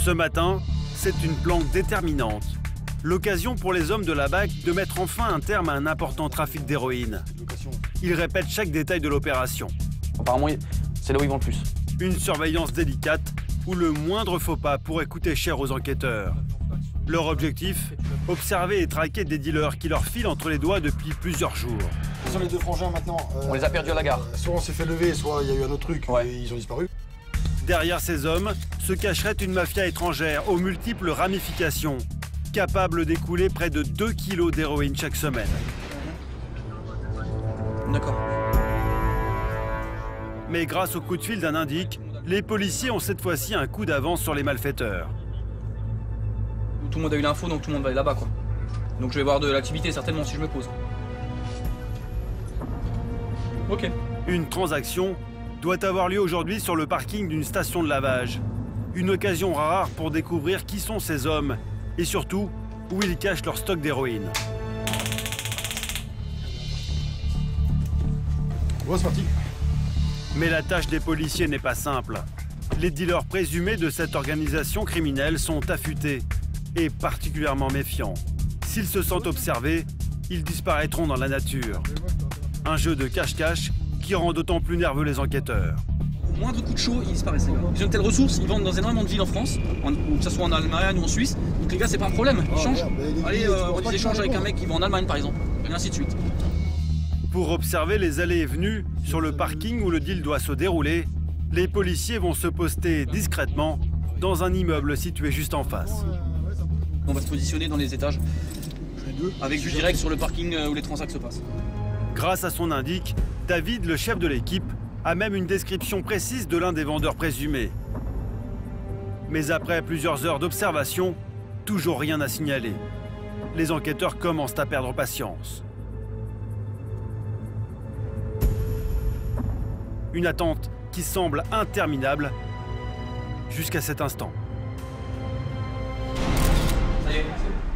Ce matin, c'est une planque déterminante. L'occasion pour les hommes de la BAC de mettre enfin un terme à un important trafic d'héroïne. Ils répètent chaque détail de l'opération. Apparemment, c'est là où ils vont le plus. Une surveillance délicate où le moindre faux pas pourrait coûter cher aux enquêteurs. Leur objectif, observer et traquer des dealers qui leur filent entre les doigts depuis plusieurs jours. Ce sont les deux frangins maintenant. On les a perdus à la gare. Soit on s'est fait lever, soit il y a eu un autre truc et ils ont disparu. Derrière ces hommes se cacherait une mafia étrangère aux multiples ramifications, capable d'écouler près de 2 kilos d'héroïne chaque semaine. D'accord. Mais grâce au coup de fil d'un indique, les policiers ont cette fois-ci un coup d'avance sur les malfaiteurs. Tout le monde a eu l'info, donc tout le monde va aller là-bas, quoi. Donc je vais voir de l'activité, certainement, si je me pose. Ok. Une transaction doit avoir lieu aujourd'hui sur le parking d'une station de lavage. Une occasion rare pour découvrir qui sont ces hommes et surtout où ils cachent leur stock d'héroïne. Bon, c'est parti. Mais la tâche des policiers n'est pas simple. Les dealers présumés de cette organisation criminelle sont affûtés et particulièrement méfiants. S'ils se sentent observés, ils disparaîtront dans la nature. Un jeu de cache-cache qui rend d'autant plus nerveux les enquêteurs. Au moindre coup de chaud, ils disparaissent, les gars. Ils ont de telles ressources, ils vendent dans énormément de villes en France, que ce soit en Allemagne ou en Suisse. Donc les gars, c'est pas un problème, ils changent. Allez, on échange avec un mec qui va en Allemagne, par exemple, et ainsi de suite. Pour observer les allées et venues sur le parking où le deal doit se dérouler, les policiers vont se poster discrètement dans un immeuble situé juste en face. On va se positionner dans les étages, avec vue directe sur le parking où les transacts se passent. Grâce à son indique, David, le chef de l'équipe, a même une description précise de l'un des vendeurs présumés. Mais après plusieurs heures d'observation, toujours rien à signaler. Les enquêteurs commencent à perdre patience. Une attente qui semble interminable jusqu'à cet instant. Ça y est.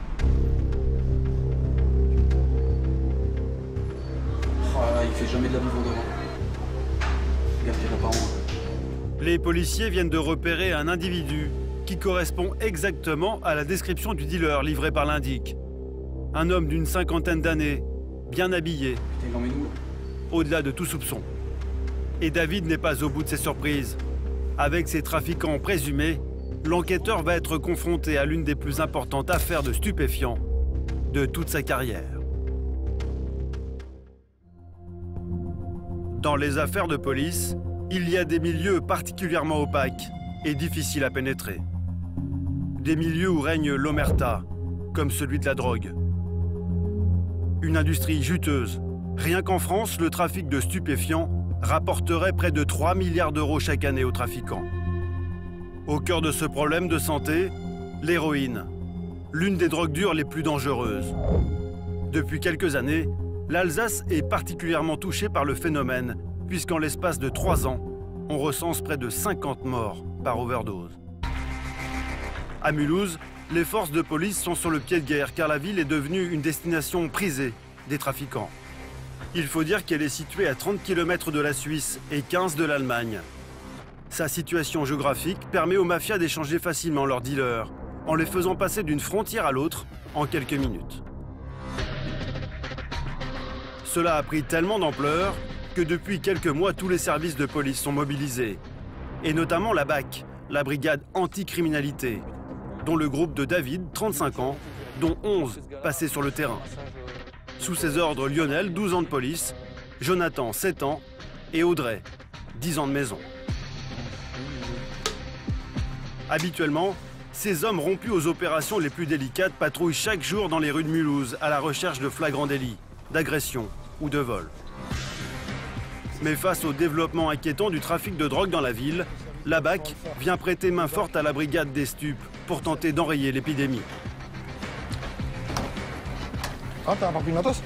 Oh là là, il fait jamais de la vivo devant. Regarde, il y en a pas un. Les policiers viennent de repérer un individu qui correspond exactement à la description du dealer livré par l'indique. Un homme d'une cinquantaine d'années, bien habillé, au-delà de tout soupçon. Et David n'est pas au bout de ses surprises. Avec ses trafiquants présumés, l'enquêteur va être confronté à l'une des plus importantes affaires de stupéfiants de toute sa carrière. Dans les affaires de police, il y a des milieux particulièrement opaques et difficiles à pénétrer. Des milieux où règne l'omerta, comme celui de la drogue. Une industrie juteuse. Rien qu'en France, le trafic de stupéfiants rapporterait près de 3 milliards d'euros chaque année aux trafiquants. Au cœur de ce problème de santé, l'héroïne, l'une des drogues dures les plus dangereuses. Depuis quelques années, l'Alsace est particulièrement touchée par le phénomène, puisqu'en l'espace de 3 ans, on recense près de 50 morts par overdose. À Mulhouse, les forces de police sont sur le pied de guerre car la ville est devenue une destination prisée des trafiquants. Il faut dire qu'elle est située à 30 km de la Suisse et 15 de l'Allemagne. Sa situation géographique permet aux mafias d'échanger facilement leurs dealers, en les faisant passer d'une frontière à l'autre en quelques minutes. Cela a pris tellement d'ampleur que depuis quelques mois, tous les services de police sont mobilisés. Et notamment la BAC, la brigade anti-criminalité, dont le groupe de David, 35 ans, dont 11 passés sur le terrain. Sous ses ordres, Lionel, 12 ans de police, Jonathan, 7 ans, et Audrey, 10 ans de maison. Habituellement, ces hommes rompus aux opérations les plus délicates patrouillent chaque jour dans les rues de Mulhouse à la recherche de flagrants délits, d'agressions ou de vols. Mais face au développement inquiétant du trafic de drogue dans la ville, la BAC vient prêter main forte à la brigade des stupes pour tenter d'enrayer l'épidémie. Ah, t'as un parapluie de matos?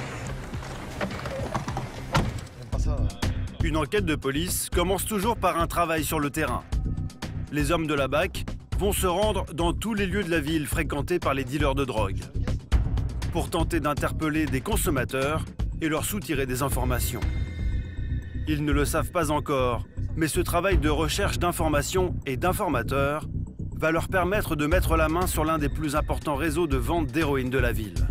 Une enquête de police commence toujours par un travail sur le terrain. Les hommes de la BAC vont se rendre dans tous les lieux de la ville fréquentés par les dealers de drogue pour tenter d'interpeller des consommateurs et leur soutirer des informations. Ils ne le savent pas encore, mais ce travail de recherche d'informations et d'informateurs va leur permettre de mettre la main sur l'un des plus importants réseaux de vente d'héroïne de la ville.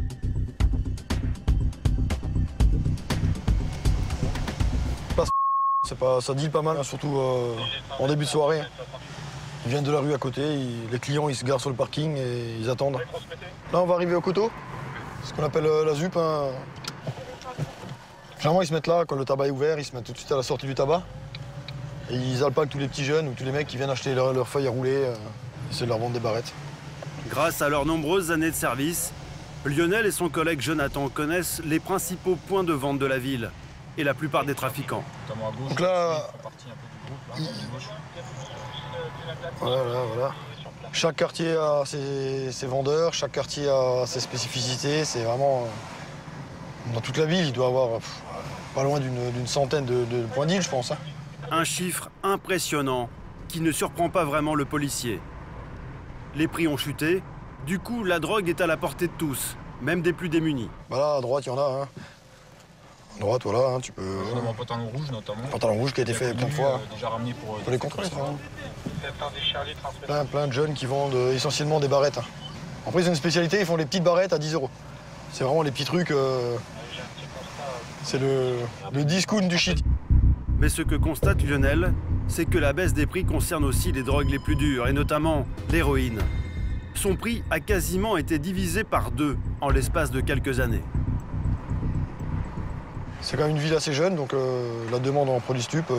Ça deal pas mal, surtout en début de soirée. Ils viennent de la rue à côté, les clients ils se garent sur le parking et ils attendent. Là on va arriver au coteau, ce qu'on appelle la ZUP. Hein. Généralement ils se mettent là, quand le tabac est ouvert, ils se mettent tout de suite à la sortie du tabac. Et ils alpaguent tous les petits jeunes ou tous les mecs qui viennent acheter leurs feuilles à rouler, essayer de leur vendre des barrettes. Grâce à leurs nombreuses années de service, Lionel et son collègue Jonathan connaissent les principaux points de vente de la ville et la plupart des trafiquants. Donc là, voilà. Chaque quartier a ses vendeurs, chaque quartier a ses spécificités. C'est vraiment... dans toute la ville, il doit y avoir pas loin d'une centaine de points deal, je pense. Hein. Un chiffre impressionnant qui ne surprend pas vraiment le policier. Les prix ont chuté, du coup la drogue est à la portée de tous, même des plus démunis. Bah là, à droite, il y en a. Hein. À droite, voilà, hein, tu peux... Un pantalon rouge notamment. Un pantalon rouge qui a été fait plein de fois. Déjà ramené pour les contrôler, ça. Plein de jeunes qui vendent essentiellement des barrettes. Hein. Après, ils ont une spécialité, ils font les petites barrettes à 10 €. C'est vraiment les petits trucs... c'est le discount du shit. Mais ce que constate Lionel, c'est que la baisse des prix concerne aussi les drogues les plus dures, et notamment l'héroïne. Son prix a quasiment été divisé par 2 en l'espace de quelques années. C'est quand même une ville assez jeune, donc la demande en produits stup...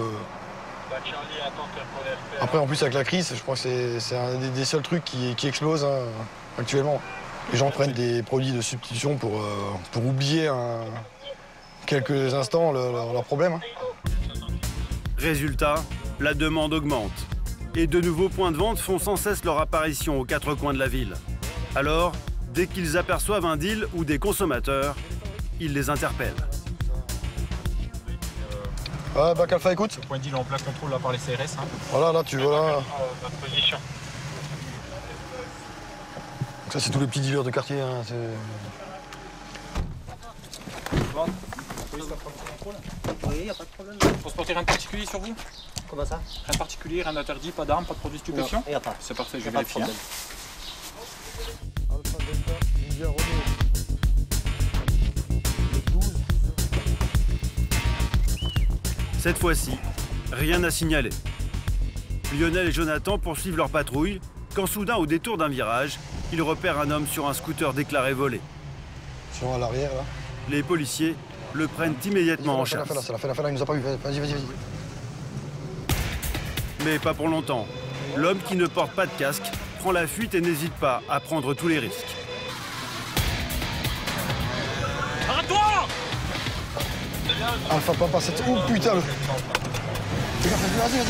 Après, en plus, avec la crise, je crois que c'est un des seuls trucs qui explose hein, actuellement. Les gens prennent des produits de substitution pour oublier quelques instants leurs problèmes. Hein. Résultat, la demande augmente. Et de nouveaux points de vente font sans cesse leur apparition aux 4 coins de la ville. Alors, dès qu'ils aperçoivent un deal ou des consommateurs, ils les interpellent. Bac Alpha, écoute. Le point deal en plein contrôle là par les CRS. Hein. Voilà, là tu vois là. Votre position. Donc ça c'est tous les petits dealers de quartier. Hein, Oui, il n'y a pas de problème. Transporter rien de particulier sur vous? Comment ça? Rien de particulier, rien d'interdit, pas d'armes, pas de produits stupéfiants? Il n'y a pas. C'est parfait, je vais vérifier. Alpha, Delta, India, Romeo. Cette fois-ci, rien à signaler. Lionel et Jonathan poursuivent leur patrouille quand soudain, au détour d'un virage, ils repèrent un homme sur un scooter déclaré volé. Ils sont à l'arrière là. Les policiers le prennent immédiatement en chasse. C'est la fin, il nous a pas vu. Vas-y. Mais pas pour longtemps. L'homme qui ne porte pas de casque prend la fuite et n'hésite pas à prendre tous les risques. Arrête-toi! Alpha, papa, c'est... Oh putain le... Vas-y.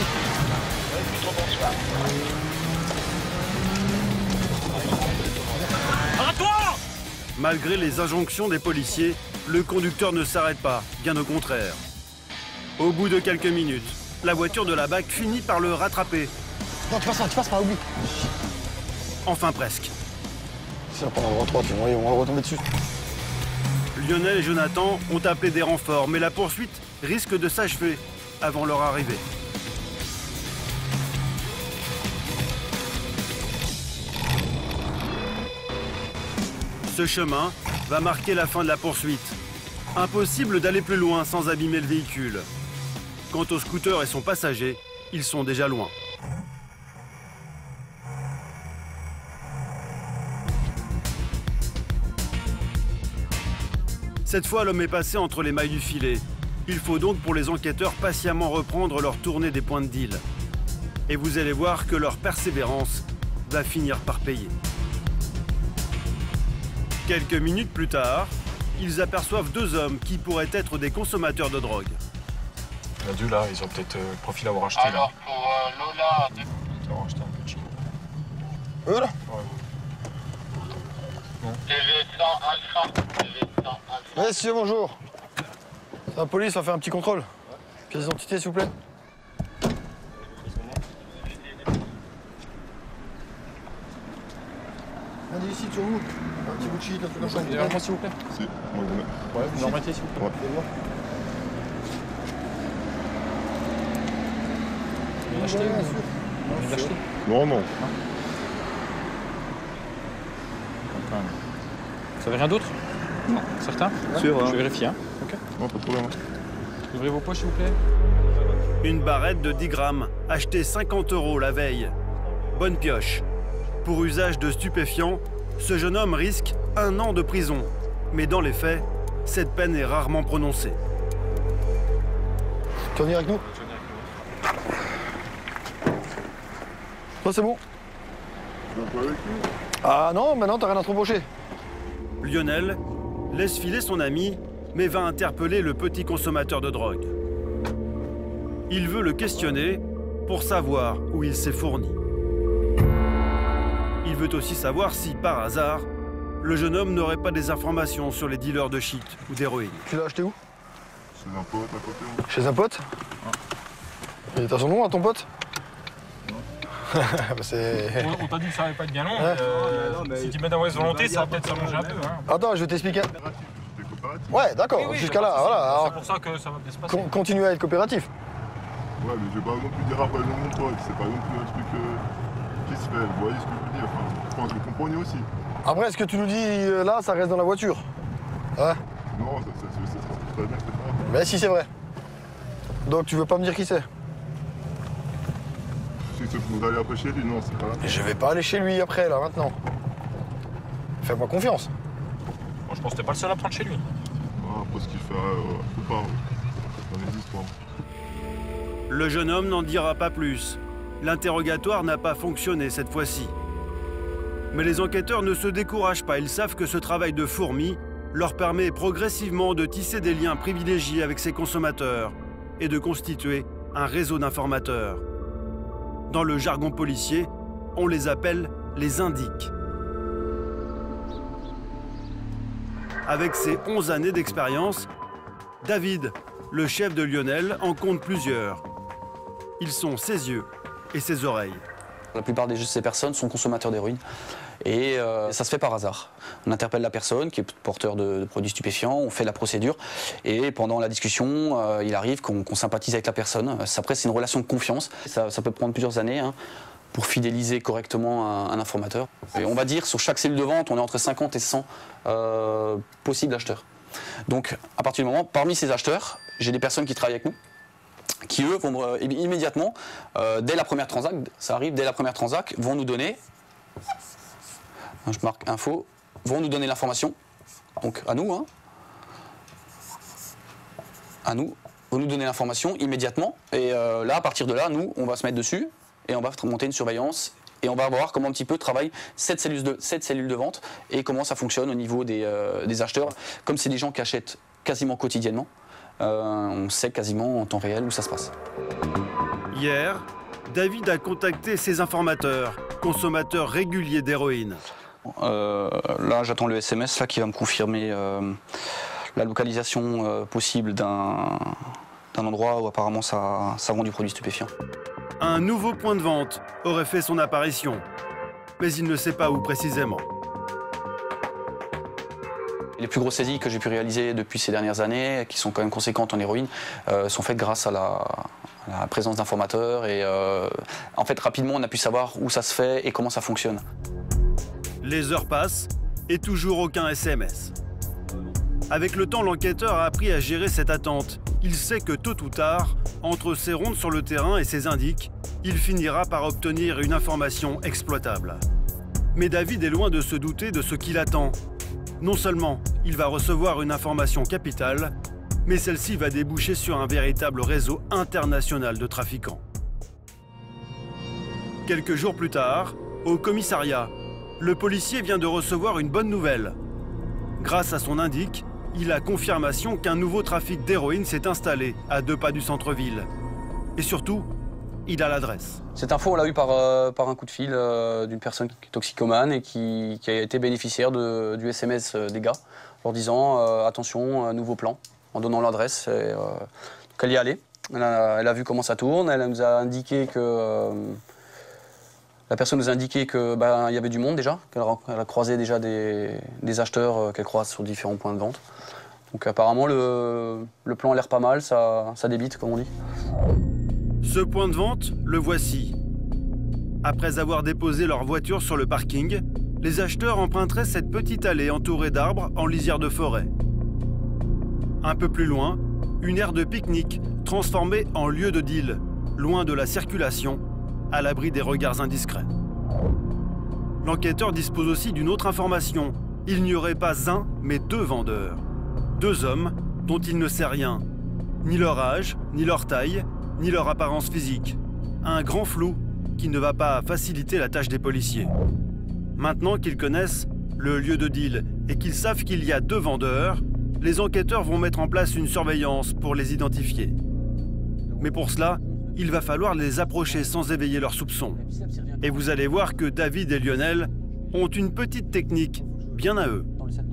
Arrête-toi! Malgré les injonctions des policiers, le conducteur ne s'arrête pas, bien au contraire. Au bout de quelques minutes, la voiture de la BAC finit par le rattraper. Non, tu passes pas, oublie. Enfin presque. C'est on va retomber dessus. Lionel et Jonathan ont appelé des renforts, mais la poursuite risque de s'achever avant leur arrivée. Ce chemin va marquer la fin de la poursuite. Impossible d'aller plus loin sans abîmer le véhicule. Quant au scooter et son passager, ils sont déjà loin. Cette fois, l'homme est passé entre les mailles du filet. Il faut donc pour les enquêteurs patiemment reprendre leur tournée des points de deal. Et vous allez voir que leur persévérance va finir par payer. Quelques minutes plus tard, ils aperçoivent 2 hommes qui pourraient être des consommateurs de drogue. Il y en a 2 là, ils ont peut-être le profil d'avoir acheté. Alors là. pour Lola, Ils ont acheté un peu de chico. Eux là TV100 Alpha. TV100 Alpha. Messieurs, bonjour. C'est la police, on va faire un petit contrôle. Pièce d'identité, s'il vous plaît. Un ici sur vous. Un petit bout de shit, un truc comme ça. Derrière moi, s'il vous plaît. Si, moi, Ouais, vous en remettez, s'il vous plaît. Ouais. Vous l'achetez ou... Bien sûr. Vous l'achetez? Non, non. quand même. Vous savez rien d'autre? Non. Certain? Sûr, hein. Je vais vérifier. Hein. Ok. Non, pas de problème. Ouvrez vos poches, s'il vous plaît. Une barrette de 10 grammes, achetée 50 € la veille. Bonne pioche. Pour usage de stupéfiants, ce jeune homme risque 1 an de prison. Mais dans les faits, cette peine est rarement prononcée. Tu vas venir avec nous? Toi, c'est bon? Ah non, maintenant t'as rien à te reprocher. Lionel laisse filer son ami, mais va interpeller le petit consommateur de drogue. Il veut le questionner pour savoir où il s'est fourni. Il veut aussi savoir si, par hasard, le jeune homme n'aurait pas des informations sur les dealers de shit ou d'héroïne. Tu l'as acheté où? Chez un pote à côté. Chez un pote? Et t'as son nom à ton pote? C'est... On t'a dit que ça allait pas être bien long. Ouais. Si tu mets de mauvaise volonté, ça va peut-être s'allonger un peu. Hein. Attends, je vais t'expliquer. Des coopératives. Ouais, d'accord, Oui, oui, jusqu'à bah, là, c'est- voilà. C'est Alors, pour ça que ça va bien se passer. continue à être coopératif. Ouais, mais je vais pas non plus dire après le nom de mon pote. C'est pas non plus un truc qui se fait. Vous voyez ce que je veux dire? Enfin, je pense que vous comprenez aussi. Après, ce que tu nous dis là, ça reste dans la voiture. Ouais. Non, c'est très bien que c'est pas. Mais si, c'est vrai. Donc, tu veux pas me dire qui c'est? Si vous allez après chez lui, non, c'est pas là. Je vais pas aller chez lui après, là, maintenant. Fais-moi confiance. Bon, je pense que t'es pas le seul à prendre chez lui. Ah, après ce qu'il fait, faut pas. Dans les histoires. Le jeune homme n'en dira pas plus. L'interrogatoire n'a pas fonctionné cette fois-ci. Mais les enquêteurs ne se découragent pas. Ils savent que ce travail de fourmi leur permet progressivement de tisser des liens privilégiés avec ces consommateurs et de constituer un réseau d'informateurs. Dans le jargon policier, on les appelle les indiques. Avec ses 11 années d'expérience, David, le chef de Lionel, en compte plusieurs. Ils sont ses yeux et ses oreilles. La plupart de ces personnes sont consommateurs d'héroïne et ça se fait par hasard. On interpelle la personne qui est porteur de produits stupéfiants, on fait la procédure et pendant la discussion, il arrive qu'on sympathise avec la personne. Après, c'est une relation de confiance. Ça peut prendre plusieurs années pour fidéliser correctement un informateur. Et on va dire sur chaque cellule de vente, on est entre 50 et 100 possibles acheteurs. Donc, à partir du moment, parmi ces acheteurs, j'ai des personnes qui travaillent avec nous, qui eux vont immédiatement, dès la première transac, ça arrive dès la première transac, vont nous donner, je marque info, vont nous donner l'information, donc à nous, vont nous donner l'information immédiatement, et là, à partir de là, nous, on va se mettre dessus, et on va monter une surveillance, et on va voir comment un petit peu travaille cette cellule de vente, et comment ça fonctionne au niveau des acheteurs, comme c'est des gens qui achètent quasiment quotidiennement. On sait quasiment en temps réel où ça se passe. Hier, David a contacté ses informateurs, consommateurs réguliers d'héroïne. Là, j'attends le SMS là, qui va me confirmer la localisation possible d'un endroit où apparemment ça vend du produit stupéfiant. Un nouveau point de vente aurait fait son apparition, mais il ne sait pas où précisément. Les plus grosses saisies que j'ai pu réaliser depuis ces dernières années, qui sont quand même conséquentes en héroïne, sont faites grâce à la présence d'informateurs et en fait rapidement on a pu savoir où ça se fait et comment ça fonctionne. Les heures passent et toujours aucun SMS. Avec le temps, l'enquêteur a appris à gérer cette attente. Il sait que tôt ou tard, entre ses rondes sur le terrain et ses indices, il finira par obtenir une information exploitable. Mais David est loin de se douter de ce qui l'attend. Non seulement il va recevoir une information capitale, mais celle-ci va déboucher sur un véritable réseau international de trafiquants. Quelques jours plus tard, au commissariat, le policier vient de recevoir une bonne nouvelle. Grâce à son indice, il a confirmation qu'un nouveau trafic d'héroïne s'est installé à 2 pas du centre-ville. Et surtout, il a l'adresse. Cette info, on l'a eu par un coup de fil d'une personne qui est toxicomane et qui a été bénéficiaire du SMS des gars, leur disant attention, nouveau plan, en donnant l'adresse. Elle y est allée. Elle a vu comment ça tourne. Elle nous a indiqué que la personne nous a indiqué que il y avait du monde déjà, qu'elle a croisé déjà des acheteurs qu'elle croise sur différents points de vente. Donc apparemment le plan a l'air pas mal, ça débite comme on dit. Ce point de vente, le voici. Après avoir déposé leur voiture sur le parking, les acheteurs emprunteraient cette petite allée entourée d'arbres en lisière de forêt. Un peu plus loin, une aire de pique-nique transformée en lieu de deal, loin de la circulation, à l'abri des regards indiscrets. L'enquêteur dispose aussi d'une autre information. Il n'y aurait pas un, mais 2 vendeurs. 2 hommes dont il ne sait rien. Ni leur âge, ni leur taille, ni leur apparence physique. Un grand flou qui ne va pas faciliter la tâche des policiers. Maintenant qu'ils connaissent le lieu de deal et qu'ils savent qu'il y a 2 vendeurs, les enquêteurs vont mettre en place une surveillance pour les identifier. Mais pour cela, il va falloir les approcher sans éveiller leurs soupçons. Et vous allez voir que David et Lionel ont une petite technique bien à eux.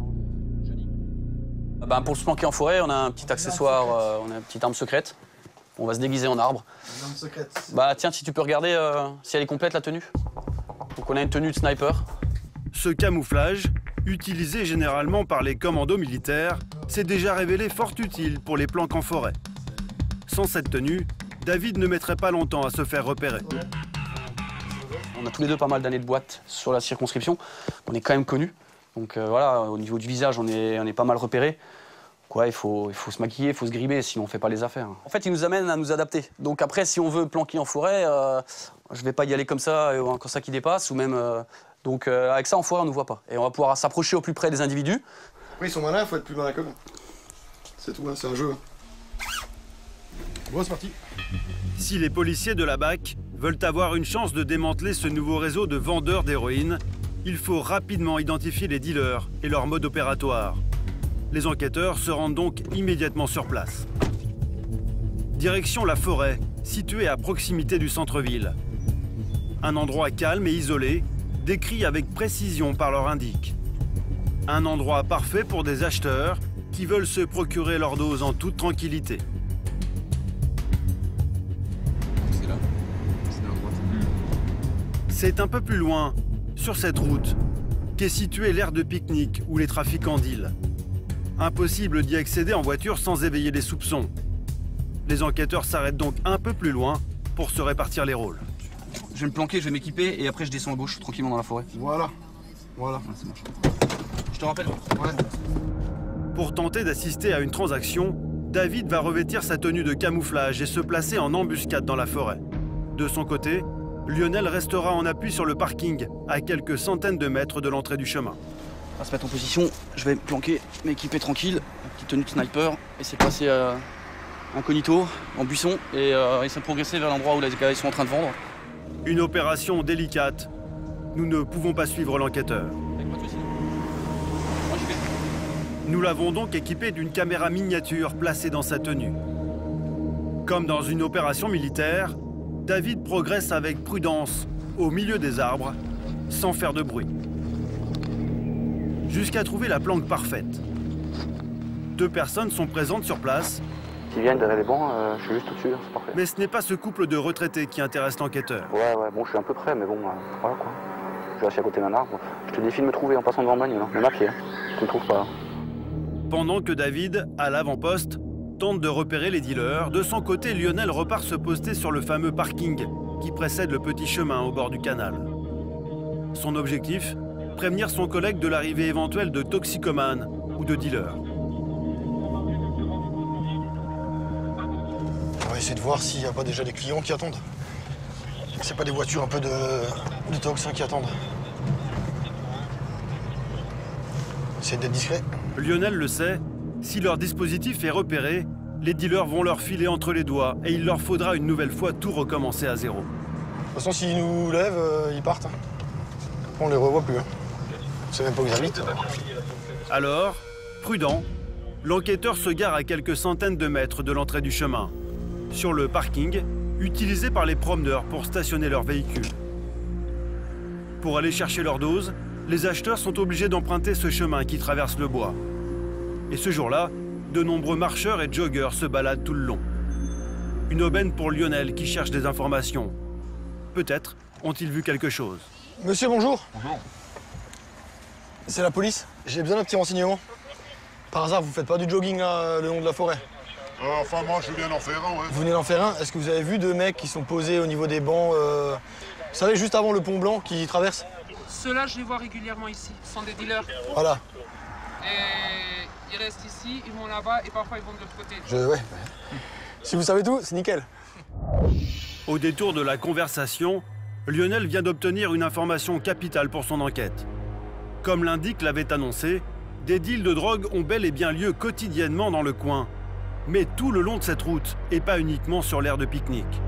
Pour se planquer en forêt, on a un petit accessoire, on a une petite arme secrète. On va se déguiser en arbre. Une arme secrète. Tiens, si tu peux regarder si elle est complète, la tenue. Donc on a une tenue de sniper. Ce camouflage, utilisé généralement par les commandos militaires, s'est déjà révélé fort utile pour les planques en forêt. Sans cette tenue, David ne mettrait pas longtemps à se faire repérer. On a tous les deux pas mal d'années de boîte sur la circonscription. On est quand même connus. Donc voilà, au niveau du visage, on est pas mal repérés. Il faut se maquiller, il faut se grimer, sinon on fait pas les affaires. En fait, il nous amène à nous adapter. Donc après, si on veut planquer en forêt, je vais pas y aller comme ça, comme ça qui dépasse, ou même... Donc avec ça, en forêt, on nous voit pas. Et on va pouvoir s'approcher au plus près des individus. Oui, ils sont malins, il faut être plus malin qu'eux. C'est tout, hein, c'est un jeu. Bon, c'est parti. Si les policiers de la BAC veulent avoir une chance de démanteler ce nouveau réseau de vendeurs d'héroïne, il faut rapidement identifier les dealers et leur mode opératoire. Les enquêteurs se rendent donc immédiatement sur place. Direction la forêt, située à proximité du centre-ville. Un endroit calme et isolé, décrit avec précision par leur indique. Un endroit parfait pour des acheteurs qui veulent se procurer leur dose en toute tranquillité. C'est là. C'est à droite. C'est un peu plus loin, sur cette route, qu'est située l'aire de pique-nique où les trafiquants dealent. Impossible d'y accéder en voiture sans éveiller les soupçons. Les enquêteurs s'arrêtent donc un peu plus loin pour se répartir les rôles. Je vais me planquer, je vais m'équiper et après je descends à gauche tranquillement dans la forêt. Voilà. Voilà. Ouais, ça marche. Je te rappelle. Ouais. Pour tenter d'assister à une transaction, David va revêtir sa tenue de camouflage et se placer en embuscade dans la forêt. De son côté, Lionel restera en appui sur le parking, à quelques centaines de mètres de l'entrée du chemin. On va se mettre en position, je vais me planquer, m'équiper tranquille, petite tenue de sniper, essayer de passer incognito, en buisson, et essayer de progresser vers l'endroit où les gars sont en train de vendre. Une opération délicate. Nous ne pouvons pas suivre l'enquêteur. Nous l'avons donc équipé d'une caméra miniature placée dans sa tenue. Comme dans une opération militaire, David progresse avec prudence au milieu des arbres, sans faire de bruit. Jusqu'à trouver la planque parfaite. 2 personnes sont présentes sur place. Qui viennent derrière les bancs, je suis juste au-dessus, c'est parfait. Mais ce n'est pas ce couple de retraités qui intéresse l'enquêteur. Ouais, bon, je suis un peu près, mais bon, voilà quoi. Je suis assis à côté d'un arbre. Je te défie de me trouver en passant devant le bagnole, même à pied. Tu me trouves pas. Pendant que David, à l'avant-poste, tente de repérer les dealers, de son côté, Lionel repart se poster sur le fameux parking qui précède le petit chemin au bord du canal. Son objectif, prévenir son collègue de l'arrivée éventuelle de toxicomanes ou de dealers. On va essayer de voir s'il n'y a pas déjà des clients qui attendent. C'est pas des voitures un peu de tox qui attendent. Essayez d'être discret. Lionel le sait, si leur dispositif est repéré, les dealers vont leur filer entre les doigts et il leur faudra une nouvelle fois tout recommencer à zéro. De toute façon, s'ils nous lèvent, ils partent. On les revoit plus. On sait même pas où ils habitent. Alors, prudent, l'enquêteur se gare à quelques centaines de mètres de l'entrée du chemin, sur le parking utilisé par les promeneurs pour stationner leurs véhicules. Pour aller chercher leur dose, les acheteurs sont obligés d'emprunter ce chemin qui traverse le bois. Et ce jour-là, de nombreux marcheurs et joggeurs se baladent tout le long. Une aubaine pour Lionel qui cherche des informations. Peut-être ont-ils vu quelque chose. Monsieur, bonjour. Bonjour. C'est la police. J'ai besoin d'un petit renseignement. Par hasard, vous faites pas du jogging là, le long de la forêt? Enfin, moi, je viens d'en faire un, ouais. Vous venez d'en faire un. Est-ce que vous avez vu 2 mecs qui sont posés au niveau des bancs, vous savez, juste avant le pont blanc qui traverse? Ceux-là, je les vois régulièrement ici. Ce sont des dealers. Voilà. Et ils restent ici, ils vont là-bas et parfois ils vont de l'autre côté. Ouais. Si vous savez tout, c'est nickel. Au détour de la conversation, Lionel vient d'obtenir une information capitale pour son enquête. Comme l'indique l'avait annoncé, des deals de drogue ont bel et bien lieu quotidiennement dans le coin, mais tout le long de cette route et pas uniquement sur l'aire de pique-nique.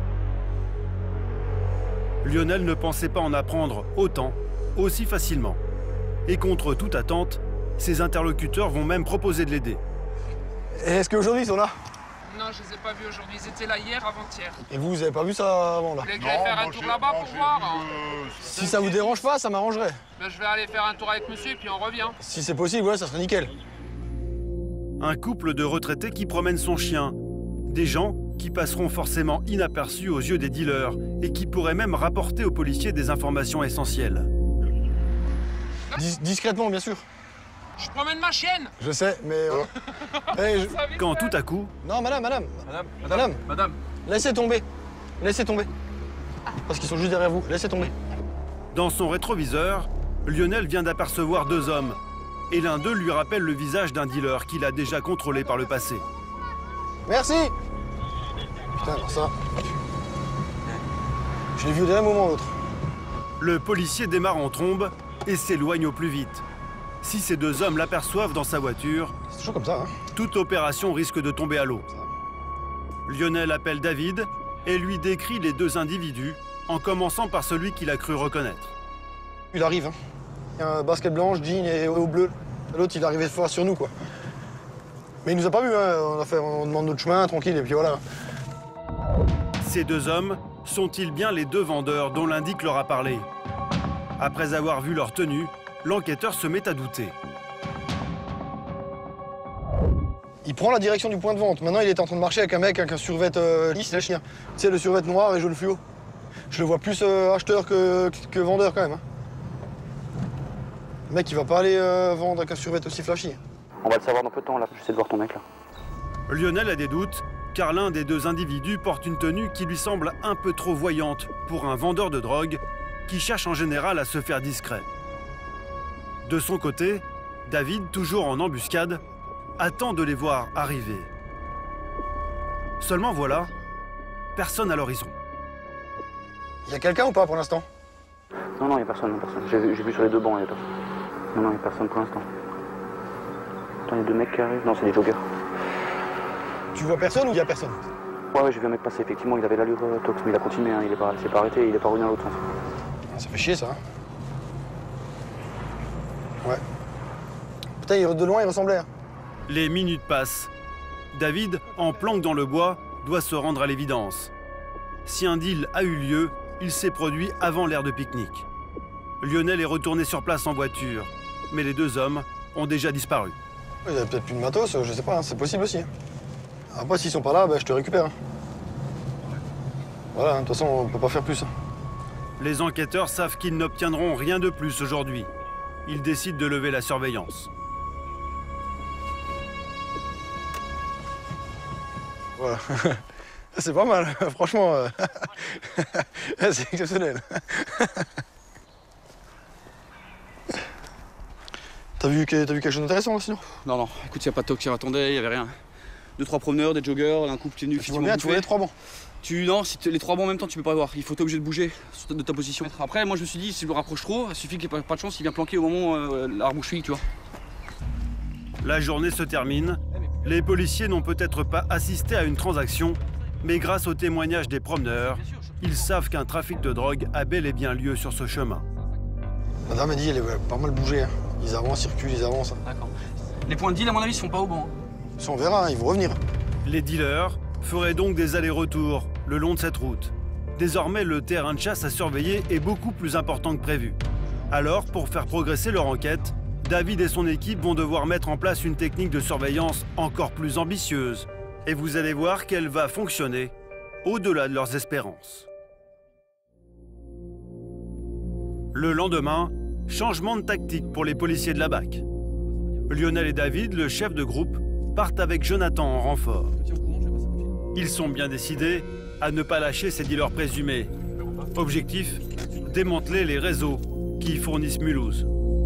Lionel ne pensait pas en apprendre autant, aussi facilement. Et contre toute attente, ses interlocuteurs vont même proposer de l'aider. Est-ce qu'aujourd'hui ils sont là? Non, je les ai pas vus aujourd'hui. Ils étaient là hier, avant-hier. Et vous avez pas vu ça avant là? Vous voulez que j'aille faire un tour là-bas pour voir? Si ça vous dérange pas, ça m'arrangerait. Ben, je vais aller faire un tour avec monsieur et puis on revient. Si c'est possible, ouais, ça serait nickel. Un couple de retraités qui promène son chien. Des gens qui passeront forcément inaperçus aux yeux des dealers et qui pourraient même rapporter aux policiers des informations essentielles. Discrètement, bien sûr. Je promène ma chienne. Je sais, mais... Quand tout à coup... Non, madame. Laissez tomber. Parce qu'ils sont juste derrière vous. Laissez tomber. Dans son rétroviseur, Lionel vient d'apercevoir deux hommes. Et l'un d'eux lui rappelle le visage d'un dealer qu'il a déjà contrôlé par le passé. Merci. Putain, alors ça... Je l'ai vu au dernier moment, l'autre. Le policier démarre en trombe et s'éloigne au plus vite. Si ces deux hommes l'aperçoivent dans sa voiture, c'est toujours comme ça, hein. Toute opération risque de tomber à l'eau. Lionel appelle David et lui décrit les deux individus, en commençant par celui qu'il a cru reconnaître. Il arrive, hein. Il y a un basket blanche, jean et au bleu. L'autre, il est arrivé fort sur nous, quoi. Mais il nous a pas vus, hein. On demande notre chemin, tranquille, et puis voilà. Ces deux hommes sont-ils bien les deux vendeurs dont l'indique leur a parlé? Après avoir vu leur tenue, l'enquêteur se met à douter. Il prend la direction du point de vente. Maintenant, il est en train de marcher avec un mec avec un survêt lisse, le chien. Tu sais, le survêt noir et jaune fluo. Je le vois plus acheteur que vendeur, quand même. Hein. Le mec, il va pas aller vendre avec un survêt aussi flashy. On va le savoir dans peu de temps, là. J'essaie de voir ton mec, là. Lionel a des doutes, car l'un des deux individus porte une tenue qui lui semble un peu trop voyante pour un vendeur de drogue qui cherche en général à se faire discret. De son côté, David, toujours en embuscade, attend de les voir arriver. Seulement voilà, personne à l'horizon. Il y a quelqu'un ou pas pour l'instant? Non, il n'y a personne, J'ai vu sur les deux bancs, il n'y a personne. Non, il n'y a personne pour l'instant. Attends, il y a deux mecs qui arrivent. Non, c'est des joggers. Tu vois personne ou il y a personne? Ouais, j'ai vu un mec passer, effectivement, il avait l'allure tox, mais il a continué, hein, il s'est pas arrêté, il est pas revenu dans l'autre sens. Ça fait chier, ça. Hein. Ouais. Putain, de loin, il ressemblait. Hein. Les minutes passent. David, en planque dans le bois, doit se rendre à l'évidence. Si un deal a eu lieu, il s'est produit avant l'heure de pique-nique. Lionel est retourné sur place en voiture, mais les deux hommes ont déjà disparu. Il y avait peut-être plus de matos, je sais pas, hein, c'est possible aussi. Après, s'ils sont pas là, je te récupère. Hein. Voilà, de toute façon, on peut pas faire plus. Hein. Les enquêteurs savent qu'ils n'obtiendront rien de plus aujourd'hui. Ils décident de lever la surveillance. Voilà. C'est pas mal, franchement. C'est exceptionnel. T'as vu quelque chose d'intéressant là, sinon? Non, écoute, il n'y a pas de tox qui attendait, il n'y avait rien. 2-3 promeneurs, des joggers, un couple qui est venu. Tu vois bien, tu vois les trois bancs. Non, si les trois bancs en même temps, tu peux pas voir. Il faut être obligé de bouger de ta position. Après, moi je me suis dit, si je me rapproche trop, il suffit qu'il n'y ait pas de chance, il vient planquer au moment l'arbre où je suis, tu vois. La journée se termine. Les policiers n'ont peut-être pas assisté à une transaction, mais grâce aux témoignages des promeneurs, ils savent qu'un trafic de drogue a bel et bien lieu sur ce chemin. Madame a dit, elle est pas mal bougée. Hein. Ils avancent, ils reculent, ils avancent. D'accord. Les points de deal, à mon avis, ils sont pas au banc. On verra, hein, ils vont revenir. Les dealers feraient donc des allers-retours le long de cette route. Désormais, le terrain de chasse à surveiller est beaucoup plus important que prévu. Alors, pour faire progresser leur enquête, David et son équipe vont devoir mettre en place une technique de surveillance encore plus ambitieuse. Et vous allez voir qu'elle va fonctionner au-delà de leurs espérances. Le lendemain, changement de tactique pour les policiers de la BAC. Lionel et David, le chef de groupe, partent avec Jonathan en renfort. Ils sont bien décidés à ne pas lâcher ces dealers présumés. Objectif, démanteler les réseaux qui fournissent Mulhouse.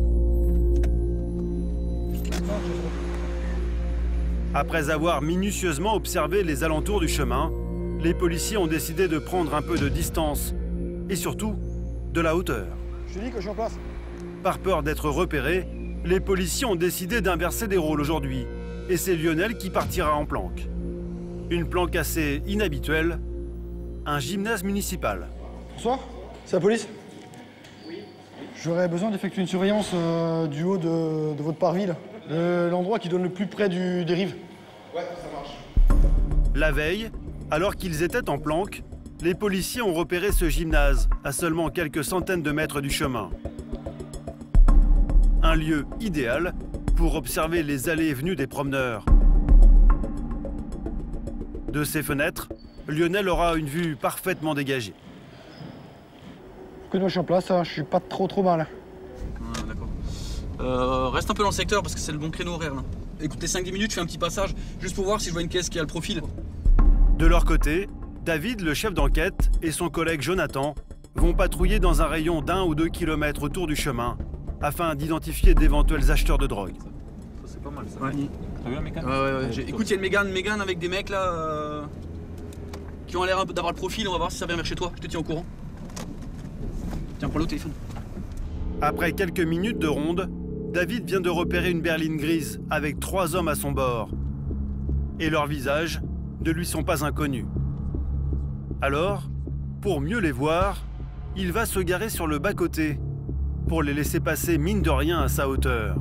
Après avoir minutieusement observé les alentours du chemin, les policiers ont décidé de prendre un peu de distance et surtout de la hauteur. Je te dis que je suis en place. Par peur d'être repérés, les policiers ont décidé d'inverser des rôles aujourd'hui et c'est Lionel qui partira en planque. Une planque assez inhabituelle, un gymnase municipal. Bonsoir, c'est la police? Oui. J'aurais besoin d'effectuer une surveillance du haut de votre parvis, l'endroit qui donne le plus près des rives. Ouais, ça marche. La veille, alors qu'ils étaient en planque, les policiers ont repéré ce gymnase à seulement quelques centaines de mètres du chemin. Un lieu idéal pour observer les allées et venues des promeneurs. De ses fenêtres, Lionel aura une vue parfaitement dégagée. Que moi je suis en place, hein, je suis pas trop mal. Ah, d'accord. Reste un peu dans le secteur parce que c'est le bon créneau horaire là. Écoutez 5-10 minutes, je fais un petit passage juste pour voir si je vois une caisse qui a le profil. De leur côté, David, le chef d'enquête, et son collègue Jonathan vont patrouiller dans un rayon d'1 ou 2 kilomètres autour du chemin afin d'identifier d'éventuels acheteurs de drogue. Ça, c'est pas mal ça. Ouais. T'as vu un Mégane? Ouais. Écoute, il y a une Mégane avec des mecs là qui ont l'air d'avoir le profil, on va voir si ça vient vers chez toi, je te tiens au courant. Tiens, prends le téléphone. Après quelques minutes de ronde, David vient de repérer une berline grise avec 3 hommes à son bord. Et leurs visages ne lui sont pas inconnus. Alors, pour mieux les voir, il va se garer sur le bas-côté pour les laisser passer mine de rien à sa hauteur.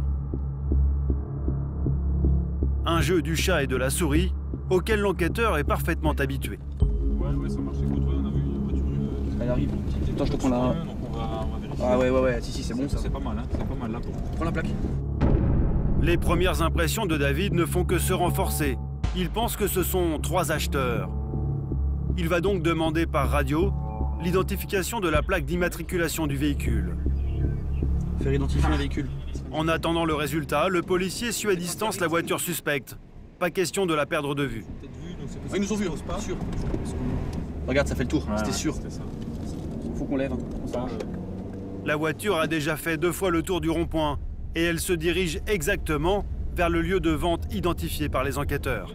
Un jeu du chat et de la souris auquel l'enquêteur est parfaitement habitué. Ouais, ça marche. Écoute, on a vu une voiture. Elle arrive. Attends, je te prends la... Donc on va vérifier. Ah ouais, si, c'est bon ça. C'est pas mal, hein. C'est pas mal là. Prends la plaque. Les premières impressions de David ne font que se renforcer. Il pense que ce sont 3 acheteurs. Il va donc demander par radio l'identification de la plaque d'immatriculation du véhicule. Faire identifier un véhicule. En attendant le résultat, le policier suit à distance la voiture suspecte. Pas question de la perdre de vue. Ils nous ont vus, pas sûr. Regarde, ça fait le tour, c'était sûr. Faut qu'on lève. La voiture a déjà fait 2 fois le tour du rond-point et elle se dirige exactement vers le lieu de vente identifié par les enquêteurs.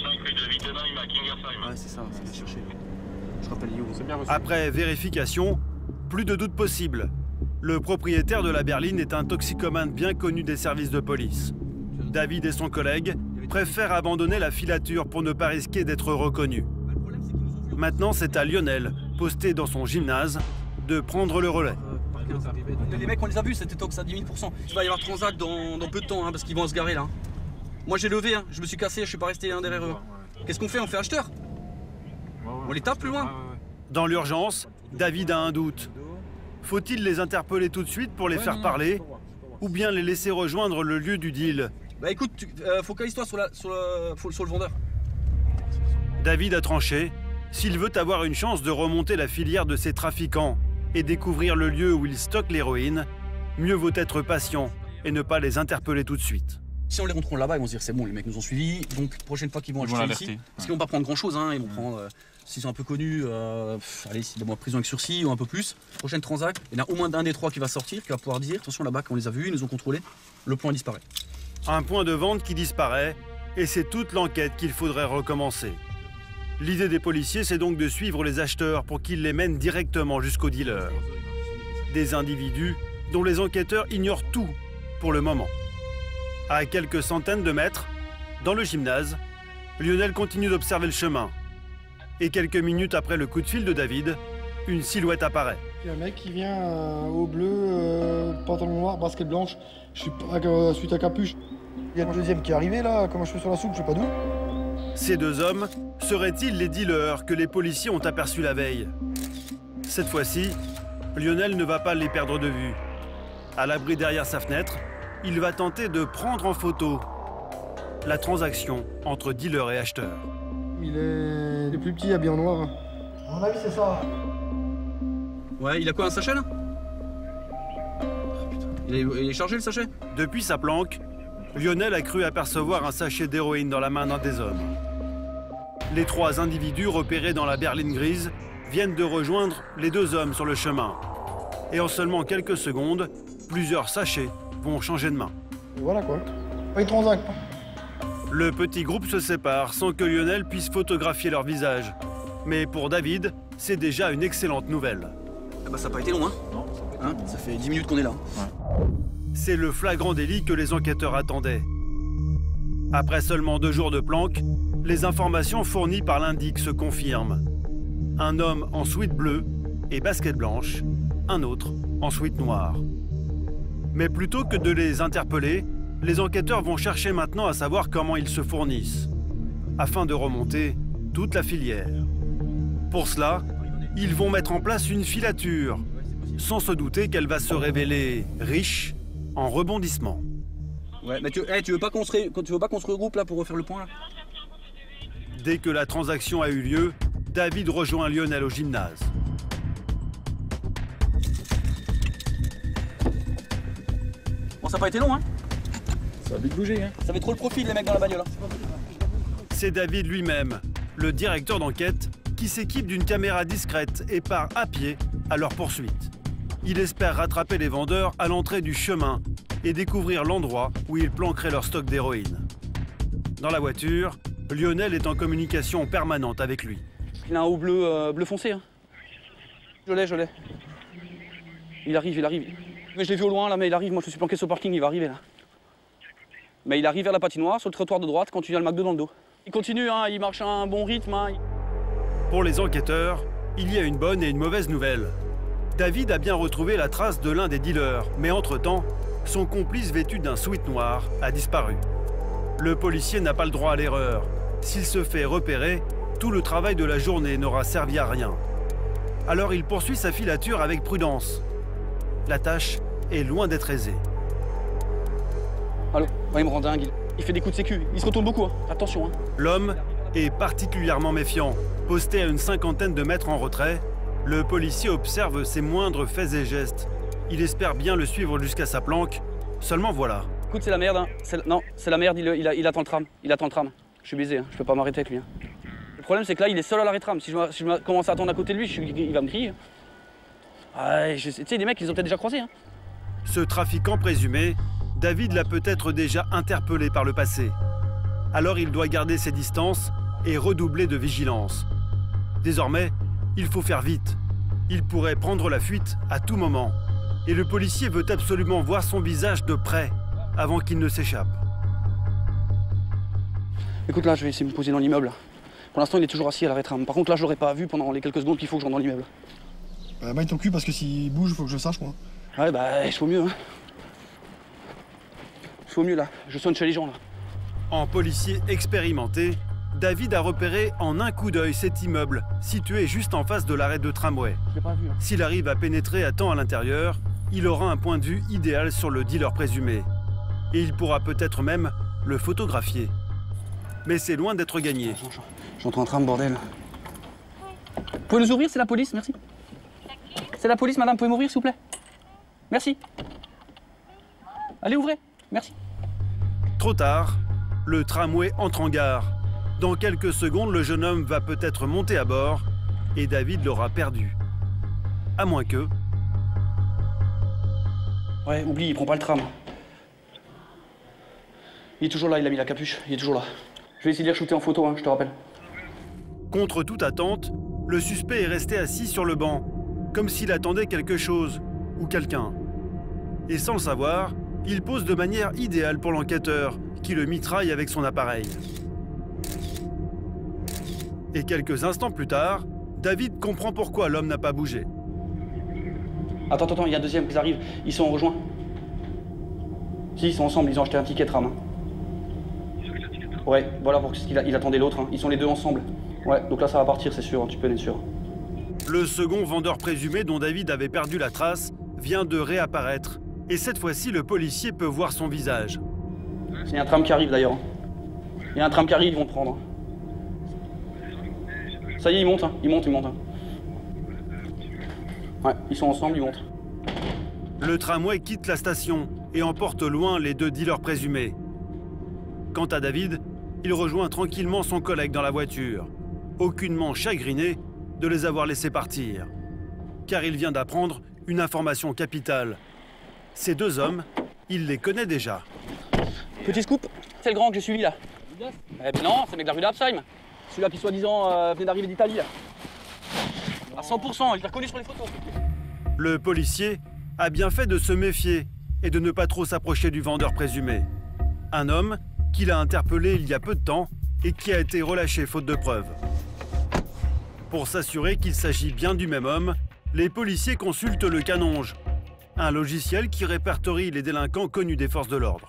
Ouais, c'est ça, c'est chercher. Je rappelle Yo. Après vérification, plus de doute possible. Le propriétaire de la berline est un toxicomane bien connu des services de police. David et son collègue préfèrent abandonner la filature pour ne pas risquer d'être reconnus. Maintenant, c'est à Lionel, posté dans son gymnase, de prendre le relais. Les mecs, on les a vus, c'était tox à 10 000%. Il va y avoir transac dans peu de temps, hein, parce qu'ils vont se garer là. Moi j'ai levé, hein, je me suis cassé, je suis pas resté derrière eux. Qu'est-ce qu'on fait? On fait acheteur? On les tape plus loin? Dans l'urgence, David a un doute. Faut-il les interpeller tout de suite pour les faire parler ou bien les laisser rejoindre le lieu du deal? Bah écoute, focalise-toi sur le vendeur. David a tranché. S'il veut avoir une chance de remonter la filière de ces trafiquants et découvrir le lieu où ils stockent l'héroïne, mieux vaut être patient et ne pas les interpeller tout de suite. Si on les contrôle là-bas, ils vont se dire c'est bon, les mecs nous ont suivis, donc prochaine fois qu'ils vont acheter ici, parce qu'ils vont pas prendre grand-chose, hein, ils vont prendre, s'ils sont un peu connus, allez, 6 mois de prison avec sursis ou un peu plus. Prochaine transac, il y en a au moins un des 3 qui va sortir, qui va pouvoir dire attention là-bas, quand on les a vus, ils nous ont contrôlés, le point disparaît. Un point de vente qui disparaît, et c'est toute l'enquête qu'il faudrait recommencer. L'idée des policiers, c'est donc de suivre les acheteurs pour qu'ils les mènent directement jusqu'aux dealers. Des individus dont les enquêteurs ignorent tout pour le moment. À quelques centaines de mètres, dans le gymnase, Lionel continue d'observer le chemin. Et quelques minutes après le coup de fil de David, une silhouette apparaît. Il y a un mec qui vient au bleu, pantalon noir, basket blanche, je suis pas suite à capuche. Il y a le deuxième qui est arrivé là, comme un cheveu sur la soupe, je sais pas d'où. Ces 2 hommes seraient-ils les dealers que les policiers ont aperçus la veille? Cette fois-ci, Lionel ne va pas les perdre de vue. À l'abri derrière sa fenêtre, il va tenter de prendre en photo la transaction entre dealer et acheteur. Il est plus petit, habillé en noir. À mon avis, c'est ça. Ouais, il a quoi, un sachet là? Il est chargé le sachet? Depuis sa planque, Lionel a cru apercevoir un sachet d'héroïne dans la main d'un des hommes. Les 3 individus repérés dans la berline grise viennent de rejoindre les 2 hommes sur le chemin. Et en seulement quelques secondes, plusieurs sachets vont changer de main. Et voilà quoi. Ils transactent. Le petit groupe se sépare sans que Lionel puisse photographier leur visage. Mais pour David, c'est déjà une excellente nouvelle. Ah bah ça n'a pas été long, hein? Non, Hein, ça fait 10 minutes qu'on est là. C'est le flagrant délit que les enquêteurs attendaient. Après seulement 2 jours de planque, les informations fournies par l'indic se confirment. Un homme en sweat bleu et basket blanche, un autre en sweat noir. Mais plutôt que de les interpeller, les enquêteurs vont chercher maintenant à savoir comment ils se fournissent, afin de remonter toute la filière. Pour cela, ils vont mettre en place une filature, sans se douter qu'elle va se révéler riche en rebondissements. Ouais, mais tu veux pas qu'on se regroupe là pour refaire le point là? Dès que la transaction a eu lieu, David rejoint Lionel au gymnase. Bon, ça n'a pas été long, hein? Ça a vite bougé, hein. Ça avait trop le profil, les mecs dans la bagnole. C'est David lui-même, le directeur d'enquête, qui s'équipe d'une caméra discrète et part à pied à leur poursuite. Il espère rattraper les vendeurs à l'entrée du chemin et découvrir l'endroit où ils planqueraient leur stock d'héroïne. Dans la voiture, Lionel est en communication permanente avec lui. Il a un haut bleu foncé. Hein. Je l'ai. Il arrive. Mais je l'ai vu au loin là, mais il arrive. Moi je suis planqué sur le parking, il va arriver là. Mais il arrive vers la patinoire, sur le trottoir de droite, quand tu as le McDo dans le dos. Il continue, hein, il marche à un bon rythme. Hein. Pour les enquêteurs, il y a une bonne et une mauvaise nouvelle. David a bien retrouvé la trace de l'un des dealers, mais entre-temps, son complice vêtu d'un sweat noir a disparu. Le policier n'a pas le droit à l'erreur. S'il se fait repérer, tout le travail de la journée n'aura servi à rien. Alors il poursuit sa filature avec prudence. La tâche est loin d'être aisée. Allô? Ouais, il me rend dingue. Il fait des coups de sécu. Il se retourne beaucoup. Hein. Attention. Hein. L'homme est particulièrement méfiant. Posté à une 50aine de mètres en retrait, le policier observe ses moindres faits et gestes. Il espère bien le suivre jusqu'à sa planque. Seulement voilà. Écoute, c'est la merde. Hein. Non, c'est la merde. Il attend le tram. Je suis baisé. Hein. Je peux pas m'arrêter avec lui. Hein. Le problème, c'est que là, il est seul à l'arrêt tram. Si je commence à attendre à côté de lui, il va me crier. Ah, tu sais, les mecs, ils ont peut-être déjà croisé. Hein. Ce trafiquant présumé, David l'a peut-être déjà interpellé par le passé. Alors il doit garder ses distances et redoubler de vigilance. Désormais, il faut faire vite. Il pourrait prendre la fuite à tout moment. Et le policier veut absolument voir son visage de près avant qu'il ne s'échappe. Écoute, là, je vais essayer de me poser dans l'immeuble. Pour l'instant, il est toujours assis à l'arrêt tram. Par contre, là, je l'aurais pas vu pendant les quelques secondes qu'il faut que je rentre dans l'immeuble. Maille ton cul parce que s'il bouge, il faut que je sache, moi. Ouais, bah, je fais au mieux. Hein. Je fais au mieux, là. Je sonne chez les gens, là. En policier expérimenté, David a repéré en un coup d'œil cet immeuble, situé juste en face de l'arrêt de tramway. Je l'ai pas vu, hein. S'il arrive à pénétrer à temps à l'intérieur, il aura un point de vue idéal sur le dealer présumé. Et il pourra peut-être même le photographier. Mais c'est loin d'être gagné. J'entends un tram, bordel. Vous pouvez nous ouvrir, c'est la police, merci. C'est la police, madame, vous pouvez m'ouvrir, s'il vous plaît? Merci. Allez, ouvrez, merci. Trop tard, le tramway entre en gare. Dans quelques secondes, le jeune homme va peut-être monter à bord et David l'aura perdu. À moins que... Ouais, oublie, il prend pas le tram. Il est toujours là, il a mis la capuche, il est toujours là. Je vais essayer de le shooter en photo, hein, je te rappelle. Contre toute attente, le suspect est resté assis sur le banc, comme s'il attendait quelque chose ou quelqu'un. Et sans le savoir, il pose de manière idéale pour l'enquêteur, qui le mitraille avec son appareil. Et quelques instants plus tard, David comprend pourquoi l'homme n'a pas bougé. Attends, il y a un deuxième qui arrive, ils sont rejoints. Si, ils sont ensemble, ils ont acheté un ticket tram. Hein. Ouais, voilà pour ce qu'il il attendait l'autre, hein. Ils sont les deux ensemble. Ouais, donc là ça va partir, c'est sûr, hein, tu peux être sûr. Le second vendeur présumé dont David avait perdu la trace vient de réapparaître. Et cette fois-ci, le policier peut voir son visage. Il y a un tram qui arrive d'ailleurs. Hein. Il y a un tram qui arrive, ils vont le prendre. Hein. Ça y est, ils montent, hein. Ils montent. Hein. Ouais, ils sont ensemble, ils montent. Le tramway quitte la station et emporte loin les deux dealers présumés. Quant à David, il rejoint tranquillement son collègue dans la voiture, aucunement chagriné de les avoir laissés partir. Car il vient d'apprendre une information capitale. Ces deux hommes, il les connaît déjà. Petit scoop, c'est le grand que j'ai suivi là. Eh ben non, c'est le mec de la rue d'Apsheim. Celui-là qui soi-disant venait d'arriver d'Italie là. À 100%, il l'a reconnu sur les photos. Le policier a bien fait de se méfier et de ne pas trop s'approcher du vendeur présumé. Un homme qu'il a interpellé il y a peu de temps et qui a été relâché faute de preuves. Pour s'assurer qu'il s'agit bien du même homme, les policiers consultent le Canonge, un logiciel qui répertorie les délinquants connus des forces de l'ordre.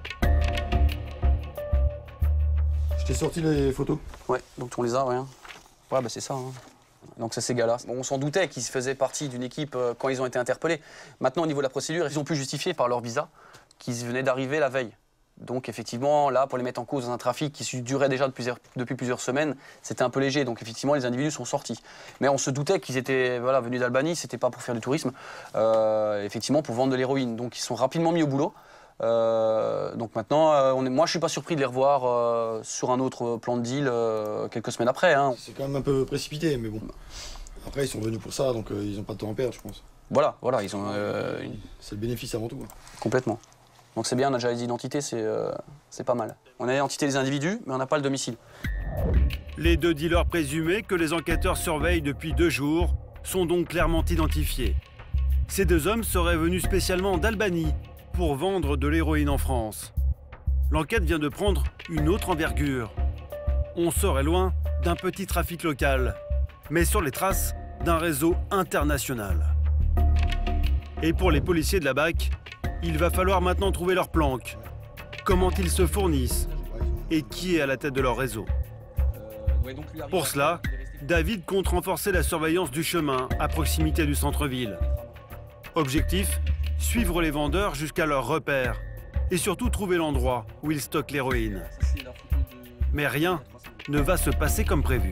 Je t'ai sorti les photos. Ouais, donc on les a, ouais. Ouais, bah c'est ça. Hein. Donc c'est ces gars-là. Bon, on s'en doutait qu'ils faisaient partie d'une équipe quand ils ont été interpellés. Maintenant, au niveau de la procédure, ils ont pu justifier par leur visa qu'ils venaient d'arriver la veille. Donc effectivement, là, pour les mettre en cause dans un trafic qui durait déjà depuis plusieurs semaines, c'était un peu léger. Donc effectivement, les individus sont sortis. Mais on se doutait qu'ils étaient venus d'Albanie, c'était pas pour faire du tourisme, effectivement pour vendre de l'héroïne. Donc ils sont rapidement mis au boulot. Donc maintenant, moi je suis pas surpris de les revoir sur un autre plan de deal quelques semaines après. Hein. C'est quand même un peu précipité, mais bon. Après, ils sont venus pour ça, donc ils n'ont pas de temps à perdre, je pense. Voilà, ils ont... C'est le bénéfice avant tout. Hein. Complètement. Donc c'est bien, on a déjà les identités, c'est pas mal. On a l'identité des individus, mais on n'a pas le domicile. Les deux dealers présumés que les enquêteurs surveillent depuis 2 jours sont donc clairement identifiés. Ces deux hommes seraient venus spécialement d'Albanie pour vendre de l'héroïne en France. L'enquête vient de prendre une autre envergure. On serait loin d'un petit trafic local, mais sur les traces d'un réseau international. Et pour les policiers de la BAC, il va falloir maintenant trouver leur planque, comment ils se fournissent et qui est à la tête de leur réseau. Pour cela, David compte renforcer la surveillance du chemin à proximité du centre-ville. Objectif, suivre les vendeurs jusqu'à leur repère et surtout trouver l'endroit où ils stockent l'héroïne. Mais rien ne va se passer comme prévu.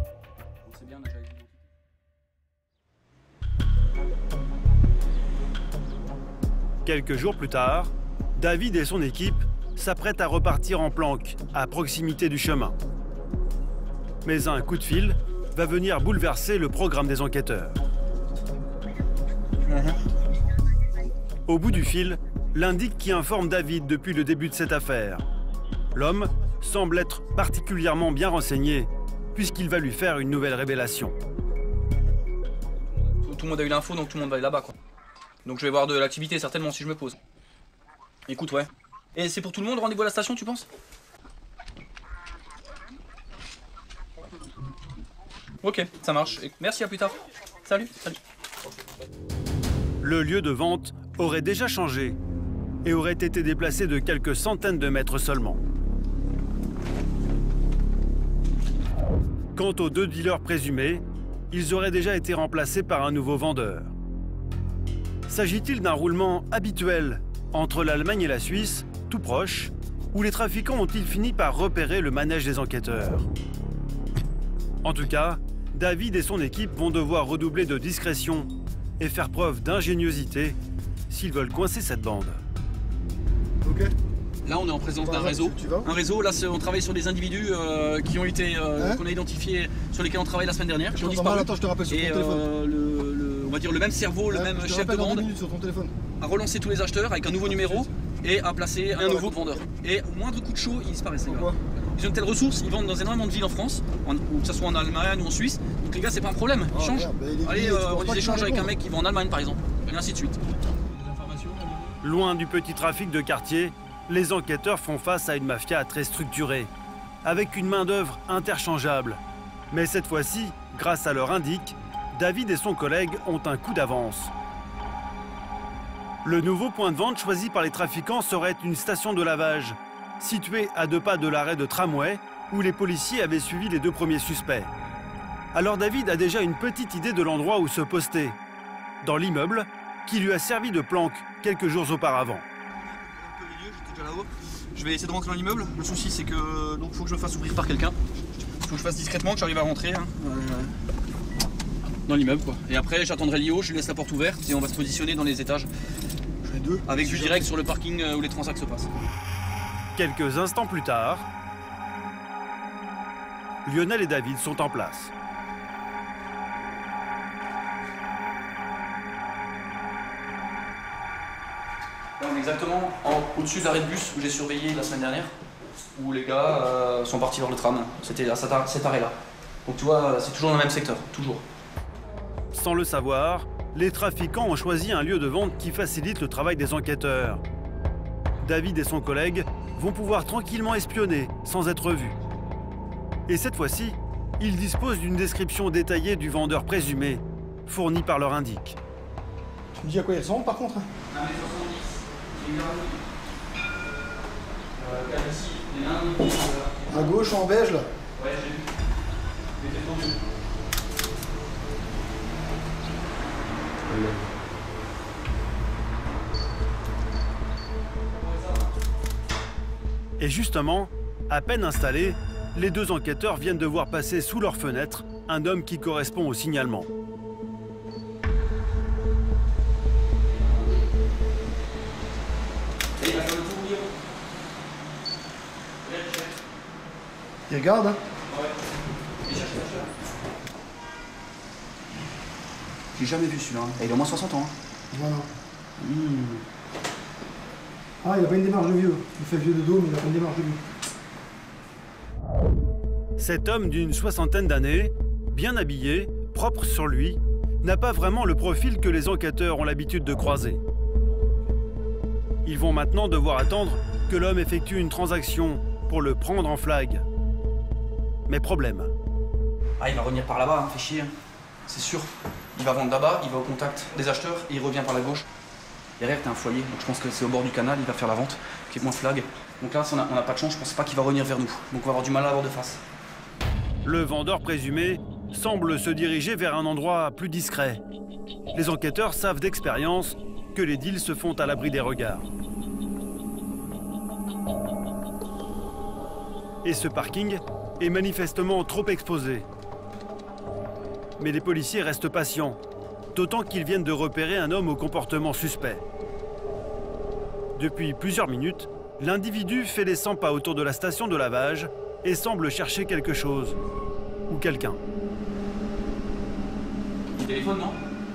Quelques jours plus tard, David et son équipe s'apprêtent à repartir en planque à proximité du chemin. Mais un coup de fil va venir bouleverser le programme des enquêteurs. Au bout du fil, l'indique qui informe David depuis le début de cette affaire. L'homme semble être particulièrement bien renseigné, puisqu'il va lui faire une nouvelle révélation. Tout le monde a eu l'info, donc tout le monde va aller là-bas, quoi. Donc je vais voir de l'activité, certainement, si je me pose. Écoute, ouais. Et c'est pour tout le monde, rendez-vous à la station, tu penses? Ok, ça marche. Merci, à plus tard. Salut. Le lieu de vente aurait déjà changé et aurait été déplacé de quelques centaines de mètres seulement. Quant aux deux dealers présumés, ils auraient déjà été remplacés par un nouveau vendeur. S'agit-il d'un roulement habituel entre l'Allemagne et la Suisse, tout proche, où les trafiquants ont-ils fini par repérer le manège des enquêteurs? En tout cas, David et son équipe vont devoir redoubler de discrétion et faire preuve d'ingéniosité s'ils veulent coincer cette bande. Ok. Là, on est en présence d'un réseau. Un réseau, là, on travaille sur des individus qui ont été, qu'on a identifiés, sur lesquels on travaille la semaine dernière, qui ont disparu. Attends, je te rappelle sur ton téléphone. On va dire le même cerveau, le même chef de bande, a relancé tous les acheteurs avec un nouveau numéro et a placé un nouveau vendeur. Et au moindre coup de chaud, ils disparaissent. Pourquoi? Ils ont une telle ressource, ils vendent dans énormément de villes en France, que ce soit en Allemagne ou en Suisse. Donc les gars, c'est pas un problème, ils changent. Allez, on échange avec un mec qui va en Allemagne par exemple, et ainsi de suite. Loin du petit trafic de quartier, les enquêteurs font face à une mafia très structurée, avec une main-d'œuvre interchangeable. Mais cette fois-ci, grâce à leur indique, David et son collègue ont un coup d'avance. Le nouveau point de vente choisi par les trafiquants serait une station de lavage, située à 2 pas de l'arrêt de tramway où les policiers avaient suivi les 2 premiers suspects. Alors David a déjà une petite idée de l'endroit où se poster, dans l'immeuble qui lui a servi de planque quelques jours auparavant. Je vais essayer de rentrer dans l'immeuble. Le souci c'est que donc faut que je me fasse ouvrir par quelqu'un. Faut que je fasse discrètement, que j'arrive à rentrer dans l'immeuble quoi. Et après j'attendrai Lio, je lui laisse la porte ouverte et on va se positionner dans les étages. Avec vue directe sur le parking où les transacts se passent. Quelques instants plus tard, Lionel et David sont en place. Là, on est exactement au-dessus de l'arrêt de bus où j'ai surveillé la semaine dernière, où les gars sont partis vers le tram. C'était à cet arrêt-là. Donc tu vois, c'est toujours dans le même secteur, toujours. Sans le savoir, les trafiquants ont choisi un lieu de vente qui facilite le travail des enquêteurs. David et son collègue vont pouvoir tranquillement espionner sans être vus. Et cette fois-ci, ils disposent d'une description détaillée du vendeur présumé, fournie par leur indique. Tu me dis à quoi il ressemble par contre? 1m70, il est là. À gauche en beige là? Ouais, j'ai vu. Il était tendu. Et justement, à peine installés, les deux enquêteurs viennent de voir passer sous leur fenêtre un homme qui correspond au signalement. Il regarde hein? J'ai jamais vu celui-là. Et il a au moins 60 ans. Voilà. Ah, il a pas une démarche de vieux. Il fait vieux de dos, mais il a pas une démarche de vieux. Cet homme d'une soixantaine d'années, bien habillé, propre sur lui, n'a pas vraiment le profil que les enquêteurs ont l'habitude de croiser. Ils vont maintenant devoir attendre que l'homme effectue une transaction pour le prendre en flag. Mais problème. Ah, il va revenir par là-bas, fait chier. C'est sûr. Il va vendre là-bas, il va au contact des acheteurs et il revient par la gauche. Derrière, t'as un foyer, donc je pense que c'est au bord du canal, il va faire la vente, qui est moins flag. Donc là, on n'a pas de chance, je pense pas qu'il va revenir vers nous. Donc on va avoir du mal à l'avoir de face. Le vendeur présumé semble se diriger vers un endroit plus discret. Les enquêteurs savent d'expérience que les deals se font à l'abri des regards. Et ce parking est manifestement trop exposé. Mais les policiers restent patients, d'autant qu'ils viennent de repérer un homme au comportement suspect. Depuis plusieurs minutes, l'individu fait les 100 pas autour de la station de lavage et semble chercher quelque chose ou quelqu'un. Le téléphone, non?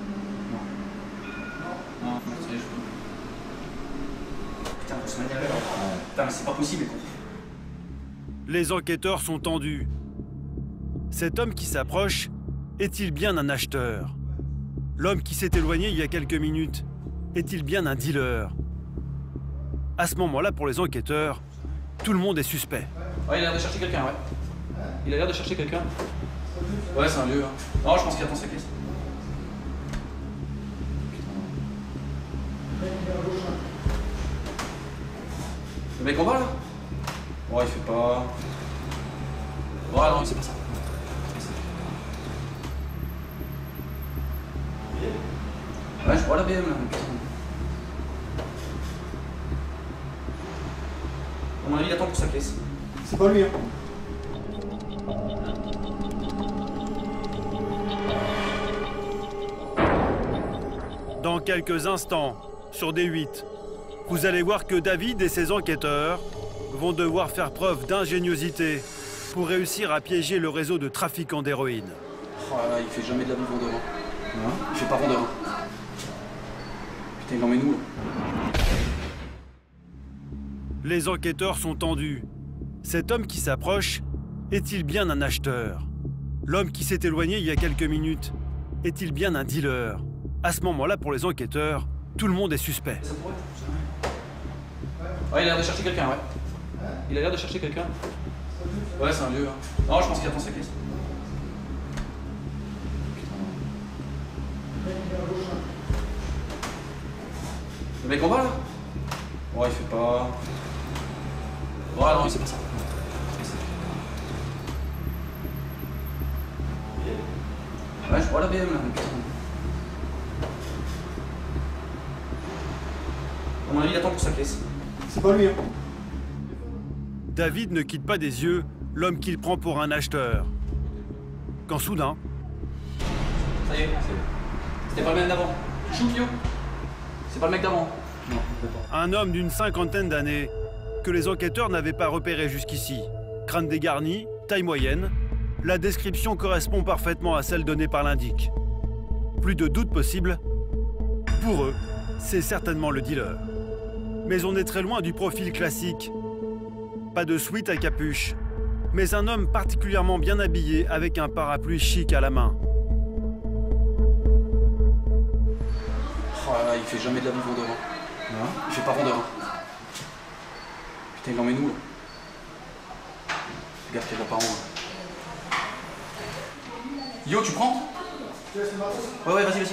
Non, c'est putain, on se met derrière. Putain, mais c'est pas possible, quoi. Les enquêteurs sont tendus. Cet homme qui s'approche est-il bien un acheteur? L'homme qui s'est éloigné il y a quelques minutes est-il bien un dealer? À ce moment-là, pour les enquêteurs, tout le monde est suspect. Ouais, il a l'air de chercher quelqu'un, ouais. Il a l'air de chercher quelqu'un. Ouais, c'est un vieux. Hein. Non, je pense qu'il attend sa caisse. Le mec en bas, là? Ouais, il fait pas... Ouais, non, c'est pas ça. Ouais, je vois la BM, là. À mon avis, il attend pour sa caisse. C'est pas lui hein? Dans quelques instants, sur D8, vous allez voir que David et ses enquêteurs vont devoir faire preuve d'ingéniosité pour réussir à piéger le réseau de trafiquants d'héroïne. Oh là là, il fait jamais de la vie vendeur. Hein, il fait pas vendeur. Putain, il emmène où, là? Les enquêteurs sont tendus. Cet homme qui s'approche est-il bien un acheteur? L'homme qui s'est éloigné il y a quelques minutes est-il bien un dealer? À ce moment-là, pour les enquêteurs, tout le monde est suspect. Ça pourrait. Ouais, il a l'air de chercher quelqu'un, ouais. Il a l'air de chercher quelqu'un. Ouais, c'est un vieux. Hein. Non, je pense qu'il attend sa caisse. Le mec en bas, là? Ouais, il fait pas... Ouais, non, c'est pas ça. Ouais, je vois la BM, là. À mon avis, il attend pour sa caisse. C'est pas lui hein? David ne quitte pas des yeux l'homme qu'il prend pour un acheteur. Quand soudain, Ça y est, c'était pas le même d'avant. Choupio. C'est pas le mec d'avant. Non, pas. un homme d'une cinquantaine d'années que les enquêteurs n'avaient pas repéré jusqu'ici. Crâne dégarni, taille moyenne, la description correspond parfaitement à celle donnée par l'indique. Plus de doute possible, pour eux, c'est certainement le dealer. Mais on est très loin du profil classique. Pas de sweat à capuche, mais un homme particulièrement bien habillé avec un parapluie chic à la main. Oh là là, il fait jamais de la vie vendeur. Hein. Il fait pas vendeur. Hein. Putain, il l'emmène où là? Regarde qu'il va pas en haut. Yo, tu prends? Ouais, vas-y.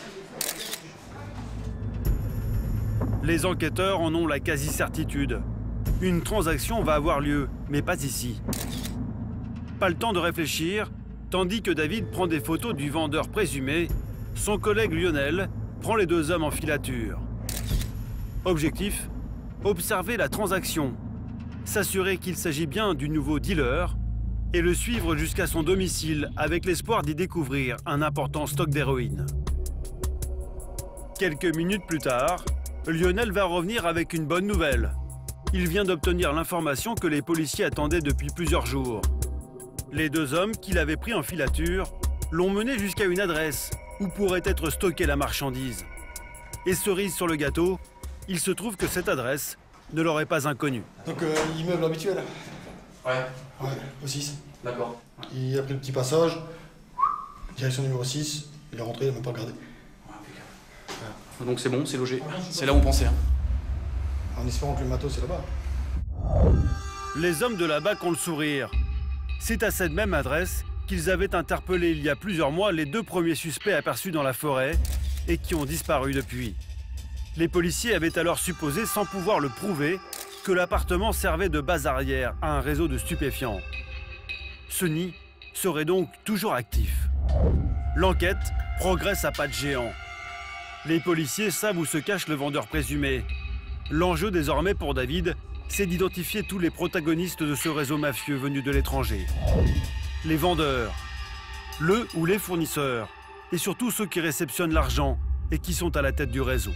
Les enquêteurs en ont la quasi-certitude. Une transaction va avoir lieu, mais pas ici. Pas le temps de réfléchir, tandis que David prend des photos du vendeur présumé, son collègue Lionel prend les deux hommes en filature. Objectif, observer la transaction, s'assurer qu'il s'agit bien du nouveau dealer et le suivre jusqu'à son domicile avec l'espoir d'y découvrir un important stock d'héroïne. Quelques minutes plus tard, Lionel va revenir avec une bonne nouvelle. Il vient d'obtenir l'information que les policiers attendaient depuis plusieurs jours. Les deux hommes qu'il avait pris en filature l'ont mené jusqu'à une adresse où pourrait être stockée la marchandise. Et cerise sur le gâteau, il se trouve que cette adresse ne leur est pas inconnue. Donc l'immeuble habituel. Ouais. Ouais, au 6. D'accord. Il a pris le petit passage, direction numéro 6, il est rentré, il n'a même pas regardé. Ouais. Donc c'est bon, c'est logé. C'est là où on pensait. Hein. En espérant que le matos c'est là-bas. Les hommes de la BAC ont le sourire. C'est à cette même adresse qu'ils avaient interpellé il y a plusieurs mois les deux premiers suspects aperçus dans la forêt et qui ont disparu depuis. Les policiers avaient alors supposé, sans pouvoir le prouver, que l'appartement servait de base arrière à un réseau de stupéfiants. Ce nid serait donc toujours actif. L'enquête progresse à pas de géant. Les policiers savent où se cache le vendeur présumé. L'enjeu désormais pour David, c'est d'identifier tous les protagonistes de ce réseau mafieux venu de l'étranger. Les vendeurs, le ou les fournisseurs, et surtout ceux qui réceptionnent l'argent et qui sont à la tête du réseau.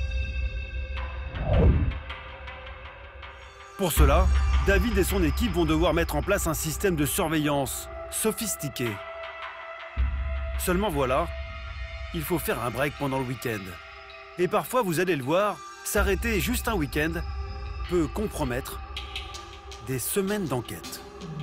Pour cela, David et son équipe vont devoir mettre en place un système de surveillance sophistiqué. Seulement voilà, il faut faire un break pendant le week-end. Et parfois, vous allez le voir, s'arrêter juste un week-end peut compromettre des semaines d'enquête.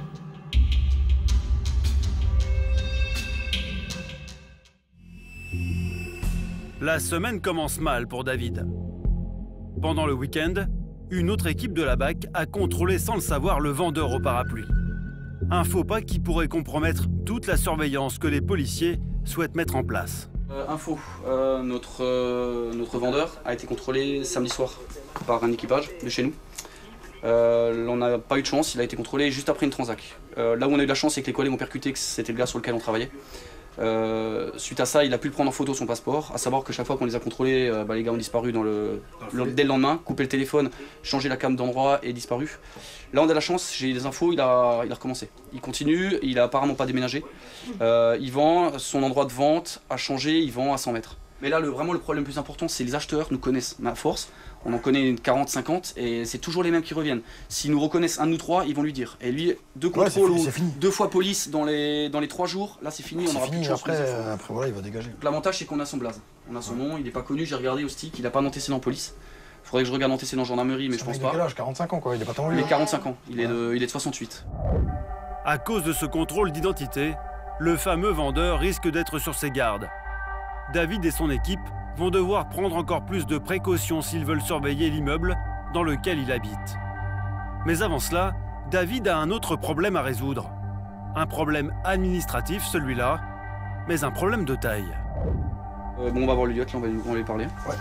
La semaine commence mal pour David. Pendant le week-end, une autre équipe de la BAC a contrôlé sans le savoir le vendeur au parapluie. Un faux pas qui pourrait compromettre toute la surveillance que les policiers souhaitent mettre en place. Info, notre vendeur a été contrôlé samedi soir par un équipage de chez nous. On n'a pas eu de chance, il a été contrôlé juste après une transac. Là où on a eu de la chance, c'est que les collègues ont percuté que c'était le gars sur lequel on travaillait. Suite à ça, il a pu prendre en photo son passeport, à savoir que chaque fois qu'on les a contrôlés, les gars ont disparu dès le lendemain, coupé le téléphone, changé la cam d'endroit et disparu. Là on a de la chance, j'ai des infos, il a recommencé. Il continue, il a apparemment pas déménagé. Il vend, son endroit de vente a changé, il vend à 100 mètres. Mais là vraiment le problème le plus important, c'est les acheteurs nous connaissent, à force. On en connaît 40, 50 et c'est toujours les mêmes qui reviennent. S'ils nous reconnaissent un de nous trois, ils vont lui dire. Et lui, deux contrôles, deux fois police dans les 3 jours, là c'est fini, on aura plus de chance. Après voilà, il va dégager. L'avantage c'est qu'on a son blaze. On a son nom, il n'est pas connu, j'ai regardé au stick, il n'a pas d'antécédent en police. Faudrait que je regarde l'antécédent en gendarmerie, mais je pense pas. Il a quel âge, 45 ans quoi, il est pas tant vieux. Il est 45 ans, il est de 68. À cause de ce contrôle d'identité, le fameux vendeur risque d'être sur ses gardes. David et son équipe vont devoir prendre encore plus de précautions s'ils veulent surveiller l'immeuble dans lequel il habite. Mais avant cela, David a un autre problème à résoudre. Un problème administratif, celui-là, mais un problème de taille. Bon, on va voir le lieutenant, on va lui parler. Ouais.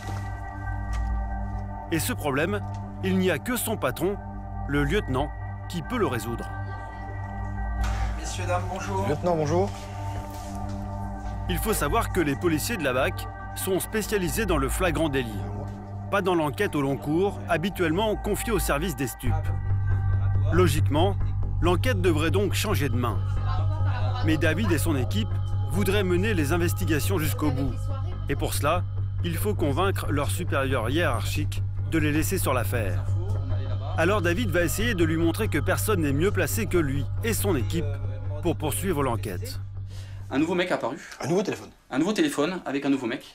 Et ce problème, il n'y a que son patron, le lieutenant, qui peut le résoudre. Messieurs, dames, bonjour. Lieutenant, bonjour. Il faut savoir que les policiers de la BAC sont spécialisés dans le flagrant délit. Pas dans l'enquête au long cours, habituellement confiée au service des stupes. Logiquement, l'enquête devrait donc changer de main. Mais David et son équipe voudraient mener les investigations jusqu'au bout. Et pour cela, il faut convaincre leur supérieur hiérarchique de les laisser sur l'affaire. Alors David va essayer de lui montrer que personne n'est mieux placé que lui et son équipe pour poursuivre l'enquête. Un nouveau mec est apparu. Un nouveau téléphone. Un nouveau téléphone avec un nouveau mec.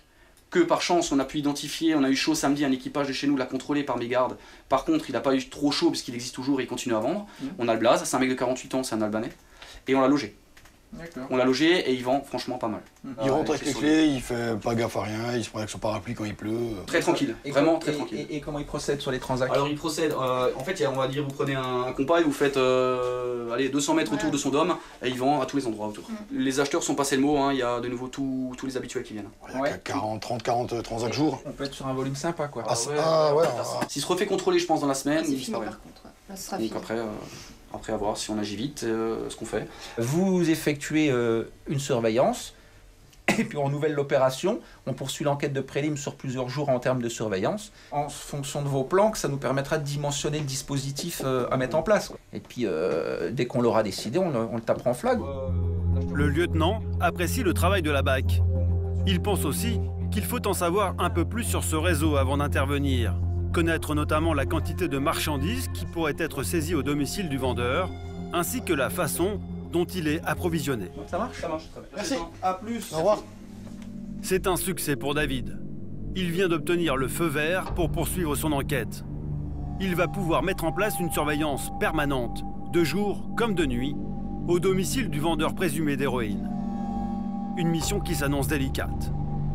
que par chance on a pu identifier, on a eu chaud samedi, un équipage de chez nous l'a contrôlé par mégarde. Par contre, il n'a pas eu trop chaud parce qu'il existe toujours et il continue à vendre. On a le blaze, c'est un mec de 48 ans, c'est un Albanais. Et on l'a logé. On l'a logé et il vend franchement pas mal. Il rentre avec les clés, il fait pas gaffe à rien, il se prend avec son parapluie quand il pleut. Très tranquille, vraiment très tranquille. Et comment il procède sur les transactions? Alors il procède, en fait on va dire vous prenez un compas et vous faites allez, 200 mètres autour de son dôme et il vend à tous les endroits autour. Les acheteurs sont passés le mot, hein, il y a de nouveau tous les habituels qui viennent. Il y a 40 transactions jour. On peut être sur un volume sympa quoi. S'il se refait contrôler je pense dans la semaine, il disparaît. Par contre, là, ce sera Donc fini. après à voir si on agit vite, ce qu'on fait. Vous effectuez une surveillance, et puis on nouvelle l'opération, on poursuit l'enquête de prélim sur plusieurs jours en termes de surveillance. En fonction de vos plans, ça nous permettra de dimensionner le dispositif à mettre en place. Et puis dès qu'on l'aura décidé, on le tapera en flag. Le lieutenant apprécie le travail de la BAC. Il pense aussi qu'il faut en savoir un peu plus sur ce réseau avant d'intervenir. Connaître notamment la quantité de marchandises qui pourraient être saisies au domicile du vendeur, ainsi que la façon dont il est approvisionné. Ça marche? Ça marche très bien. Merci. À plus. Au revoir. C'est un succès pour David. Il vient d'obtenir le feu vert pour poursuivre son enquête. Il va pouvoir mettre en place une surveillance permanente, de jour comme de nuit, au domicile du vendeur présumé d'héroïne. Une mission qui s'annonce délicate.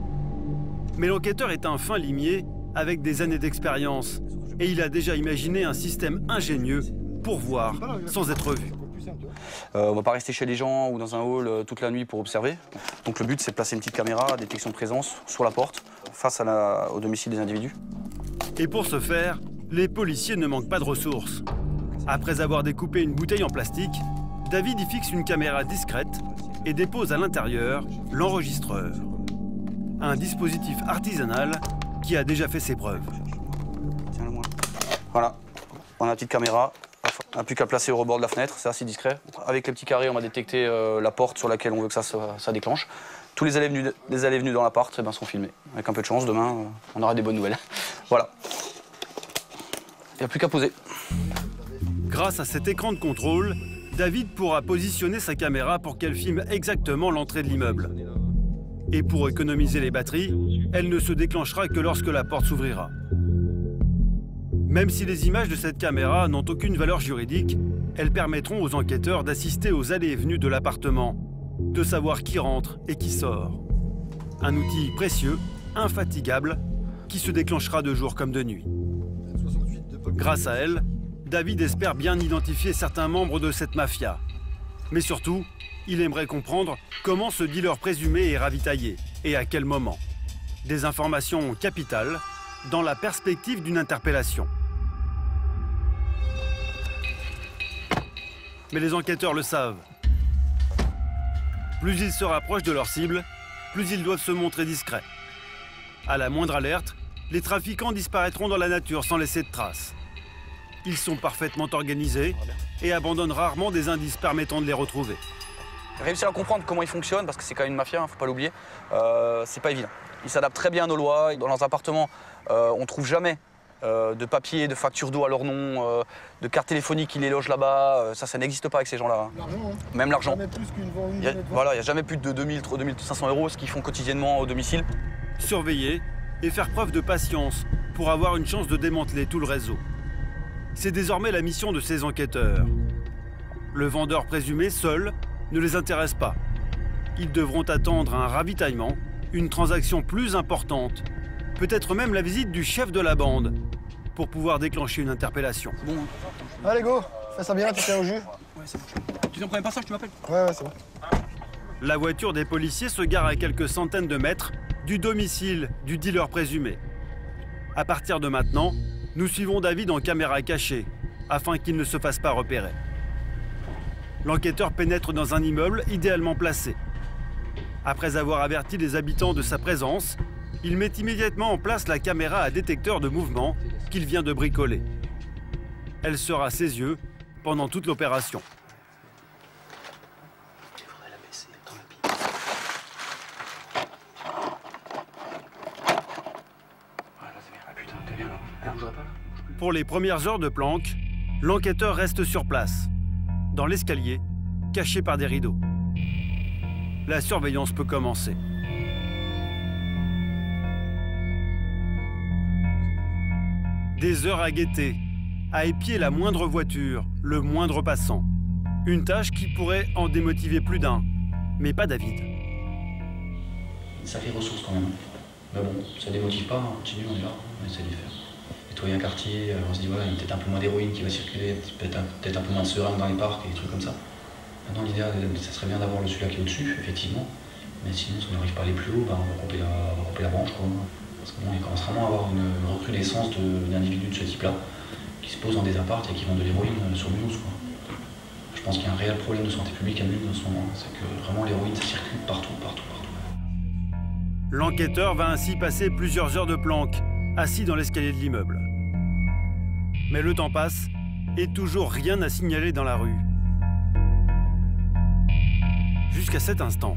Mais l'enquêteur est un fin limier avec des années d'expérience et il a déjà imaginé un système ingénieux pour voir sans être vu. On va pas rester chez les gens ou dans un hall toute la nuit pour observer. Donc le but c'est de placer une petite caméra à détection de présence sur la porte face au domicile des individus. Et pour ce faire, les policiers ne manquent pas de ressources. Après avoir découpé une bouteille en plastique, David y fixe une caméra discrète et dépose à l'intérieur l'enregistreur. Un dispositif artisanal qui a déjà fait ses preuves. Voilà, on a la petite caméra, on n'a plus qu'à placer au rebord de la fenêtre, c'est assez discret. Avec les petits carrés, on va détecter la porte sur laquelle on veut que ça déclenche. Tous les allées venues dans l'appart sont filmés. Avec un peu de chance, demain, on aura des bonnes nouvelles. Voilà. Il n'y a plus qu'à poser. Grâce à cet écran de contrôle, David pourra positionner sa caméra pour qu'elle filme exactement l'entrée de l'immeuble. Et pour économiser les batteries, elle ne se déclenchera que lorsque la porte s'ouvrira. Même si les images de cette caméra n'ont aucune valeur juridique, elles permettront aux enquêteurs d'assister aux allées et venues de l'appartement, de savoir qui rentre et qui sort. Un outil précieux, infatigable, qui se déclenchera de jour comme de nuit. Grâce à elle, David espère bien identifier certains membres de cette mafia. Mais surtout, il aimerait comprendre comment ce dealer présumé est ravitaillé et à quel moment. Des informations capitales dans la perspective d'une interpellation. Mais les enquêteurs le savent. Plus ils se rapprochent de leur cible, plus ils doivent se montrer discrets. À la moindre alerte, les trafiquants disparaîtront dans la nature sans laisser de traces. Ils sont parfaitement organisés et abandonnent rarement des indices permettant de les retrouver. Réussir à comprendre comment ils fonctionnent, parce que c'est quand même une mafia, faut pas l'oublier, c'est pas évident. Ils s'adaptent très bien à nos lois. Dans leurs appartements, on trouve jamais de papier, de facture d'eau à leur nom, de carte téléphonique qui les loge là-bas. Ça n'existe pas avec ces gens-là. Même l'argent. Il n'y a jamais plus de 2000, 2500 euros, ce qu'ils font quotidiennement au domicile. Surveiller et faire preuve de patience pour avoir une chance de démanteler tout le réseau. C'est désormais la mission de ces enquêteurs. Le vendeur présumé, seul, ne les intéresse pas. Ils devront attendre un ravitaillement, une transaction plus importante, peut-être même la visite du chef de la bande, pour pouvoir déclencher une interpellation. Bon, Allez, go, fais ça bien, tu tiens au jus. ouais, c'est bon. Tu t'en prenais pas ça, tu m'appelles? Ouais, c'est bon. La voiture des policiers se gare à quelques centaines de mètres du domicile du dealer présumé. À partir de maintenant, nous suivons David en caméra cachée, afin qu'il ne se fasse pas repérer. L'enquêteur pénètre dans un immeuble idéalement placé. Après avoir averti les habitants de sa présence, il met immédiatement en place la caméra à détecteur de mouvement qu'il vient de bricoler. Elle sera à ses yeux pendant toute l'opération. Pour les premières heures de planque, l'enquêteur reste sur place, dans l'escalier, caché par des rideaux. La surveillance peut commencer. Des heures à guetter, à épier la moindre voiture, le moindre passant. Une tâche qui pourrait en démotiver plus d'un, mais pas David. Une sacrée ressource quand même. Mais bon, ça ne démotive pas, on continue, on est là, on essaie de le faire. Nettoyer un quartier, on se dit voilà, il y a peut-être un peu moins d'héroïne qui va circuler, peut-être un peu moins de seringues dans les parcs et des trucs comme ça. Maintenant l'idéal, ça serait bien d'avoir celui-là qui est au-dessus, effectivement. Mais sinon, si on n'arrive pas à aller plus haut, on va couper la branche, quoi. Parce que bon, il commence vraiment à avoir une recrudescence d'individus de ce type-là, qui se posent dans des apparts et qui vendent de l'héroïne sur Mulhouse, quoi. Je pense qu'il y a un réel problème de santé publique à Mulhouse en ce moment, c'est que vraiment l'héroïne, ça circule partout. L'enquêteur va ainsi passer plusieurs heures de planque, assis dans l'escalier de l'immeuble. Mais le temps passe et toujours rien à signaler dans la rue. Jusqu'à cet instant.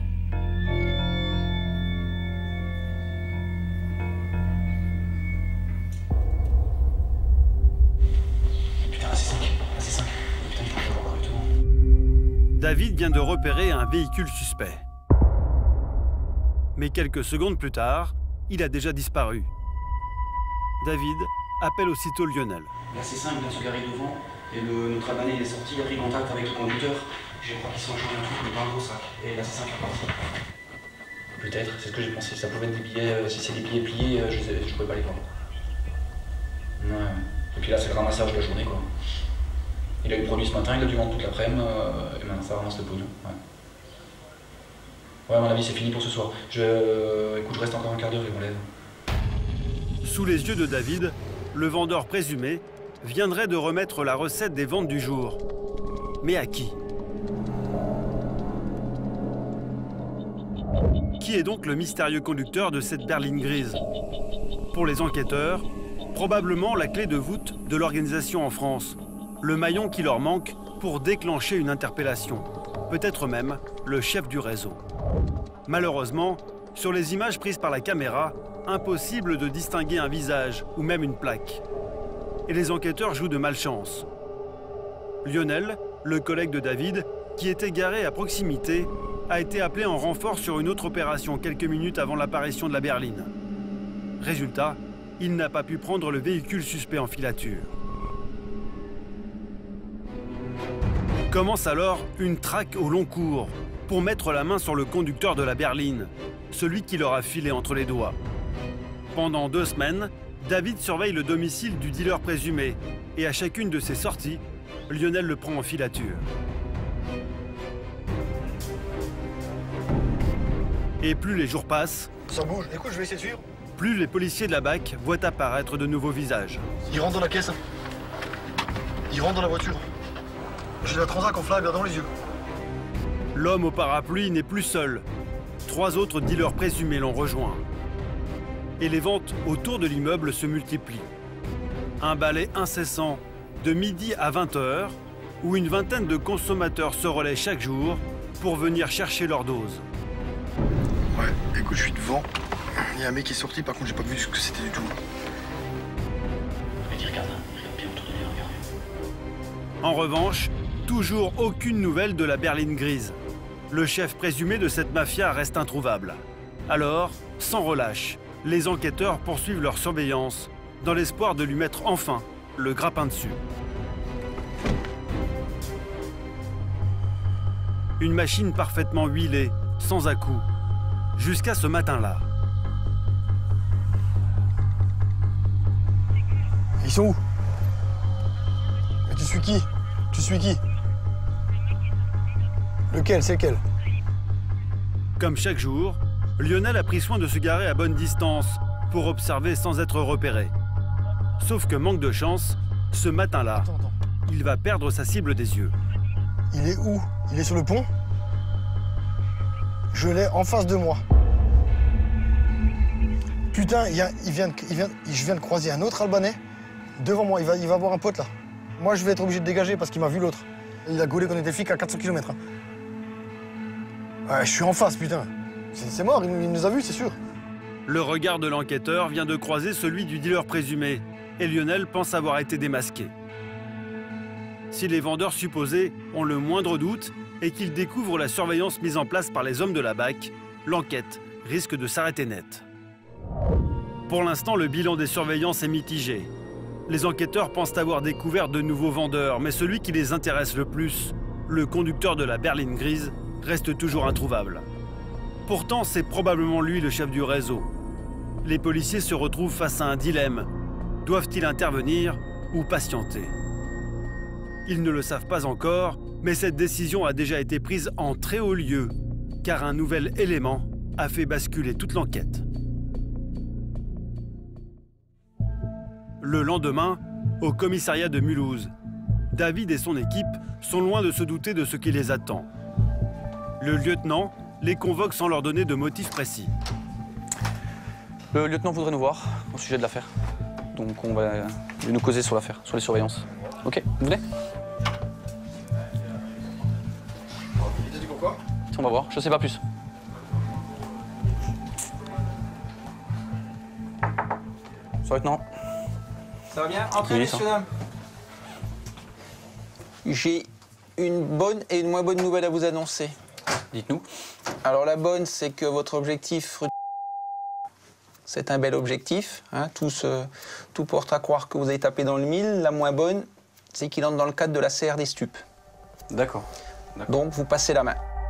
Putain, c'est 5. Putain, il faut que je vois correctement. David vient de repérer un véhicule suspect. Mais quelques secondes plus tard, il a déjà disparu. David appelle aussitôt Lionel. La C5 vient de se garer devant et notre albanais il est sorti, il a pris contact avec le conducteur. Je crois qu'ils sont échangés un truc, mais pas un gros sac. Et la C5 est partie. Peut-être, c'est ce que j'ai pensé. Ça pouvait être des billets, si c'est des billets pliés, je ne pouvais pas les voir. Ouais. Et puis là, c'est le ramassage de la journée, quoi. Il a eu le produit ce matin, il a dû vendre toute l'après-midi, et maintenant ça ramasse le pognon. Ouais, à mon avis, c'est fini pour ce soir. Écoute, je reste encore un quart d'heure et on lève. Sous les yeux de David, le vendeur présumé viendrait de remettre la recette des ventes du jour. Mais à qui? Qui est donc le mystérieux conducteur de cette berline grise? Pour les enquêteurs, probablement la clé de voûte de l'organisation en France. Le maillon qui leur manque pour déclencher une interpellation. Peut-être même le chef du réseau. Malheureusement, sur les images prises par la caméra, impossible de distinguer un visage ou même une plaque. Et les enquêteurs jouent de malchance. Lionel, le collègue de David, qui était garé à proximité, a été appelé en renfort sur une autre opération quelques minutes avant l'apparition de la berline. Résultat, il n'a pas pu prendre le véhicule suspect en filature. Commence alors une traque au long cours pour mettre la main sur le conducteur de la berline, celui qui leur a filé entre les doigts. Pendant 2 semaines, David surveille le domicile du dealer présumé et à chacune de ses sorties, Lionel le prend en filature. Et plus les jours passent, Ça bouge. Écoute, je vais essayer de suivre. plus les policiers de la BAC voient apparaître de nouveaux visages. Il rentre dans la caisse. Il rentre dans la voiture. J'ai la Transac en flag là dans les yeux. L'homme au parapluie n'est plus seul. 3 autres dealers présumés l'ont rejoint. Et les ventes autour de l'immeuble se multiplient. Un balai incessant de midi à 20h, où une vingtaine de consommateurs se relaient chaque jour pour venir chercher leur dose. Ouais, écoute, je suis devant. Il y a un mec qui est sorti, par contre, j'ai pas vu ce que c'était du tout. Regarde bien autour de lui, regarde. En revanche, toujours aucune nouvelle de la berline grise. Le chef présumé de cette mafia reste introuvable. Alors, sans relâche, les enquêteurs poursuivent leur surveillance dans l'espoir de lui mettre enfin le grappin dessus. Une machine parfaitement huilée, sans à-coups, jusqu'à ce matin-là. Ils sont où? Mais tu suis qui? Tu suis qui? Lequel? C'est lequel? Comme chaque jour, Lionel a pris soin de se garer à bonne distance pour observer sans être repéré. Sauf que manque de chance, ce matin-là, Attends. il va perdre sa cible des yeux. Il est où? Il est sur le pont? Je l'ai en face de moi. Putain, je viens de croiser un autre Albanais devant moi. Il va voir un pote là. Moi, je vais être obligé de dégager parce qu'il m'a vu l'autre. Il a gaulé qu'on était flics à 400 km. Ouais, je suis en face, putain. C'est mort, il nous a vus, c'est sûr. Le regard de l'enquêteur vient de croiser celui du dealer présumé, et Lionel pense avoir été démasqué. Si les vendeurs supposés ont le moindre doute et qu'ils découvrent la surveillance mise en place par les hommes de la BAC, l'enquête risque de s'arrêter net. Pour l'instant, le bilan des surveillances est mitigé. Les enquêteurs pensent avoir découvert de nouveaux vendeurs, mais celui qui les intéresse le plus, le conducteur de la berline grise, reste toujours introuvable. Pourtant, c'est probablement lui le chef du réseau. Les policiers se retrouvent face à un dilemme. Doivent-ils intervenir ou patienter? Ils ne le savent pas encore, mais cette décision a déjà été prise en très haut lieu, car un nouvel élément a fait basculer toute l'enquête. Le lendemain, au commissariat de Mulhouse, David et son équipe sont loin de se douter de ce qui les attend. Le lieutenant les convoque sans leur donner de motif précis. Le lieutenant voudrait nous voir au sujet de l'affaire. Donc on va nous causer sur l'affaire, sur les surveillances. Ok, vous venez? Il dit pourquoi? On va voir, je sais pas plus. Bonsoir lieutenant. Ça va bien? Entrez, Oui, messieurs, ça. dames. J'ai une bonne et une moins bonne nouvelle à vous annoncer. Dites-nous. Alors la bonne, c'est que votre objectif, c'est un bel objectif. Hein, tout porte à croire que vous avez tapé dans le mille. La moins bonne, c'est qu'il entre dans le cadre de la CR des stupes. D'accord. Donc vous passez la main.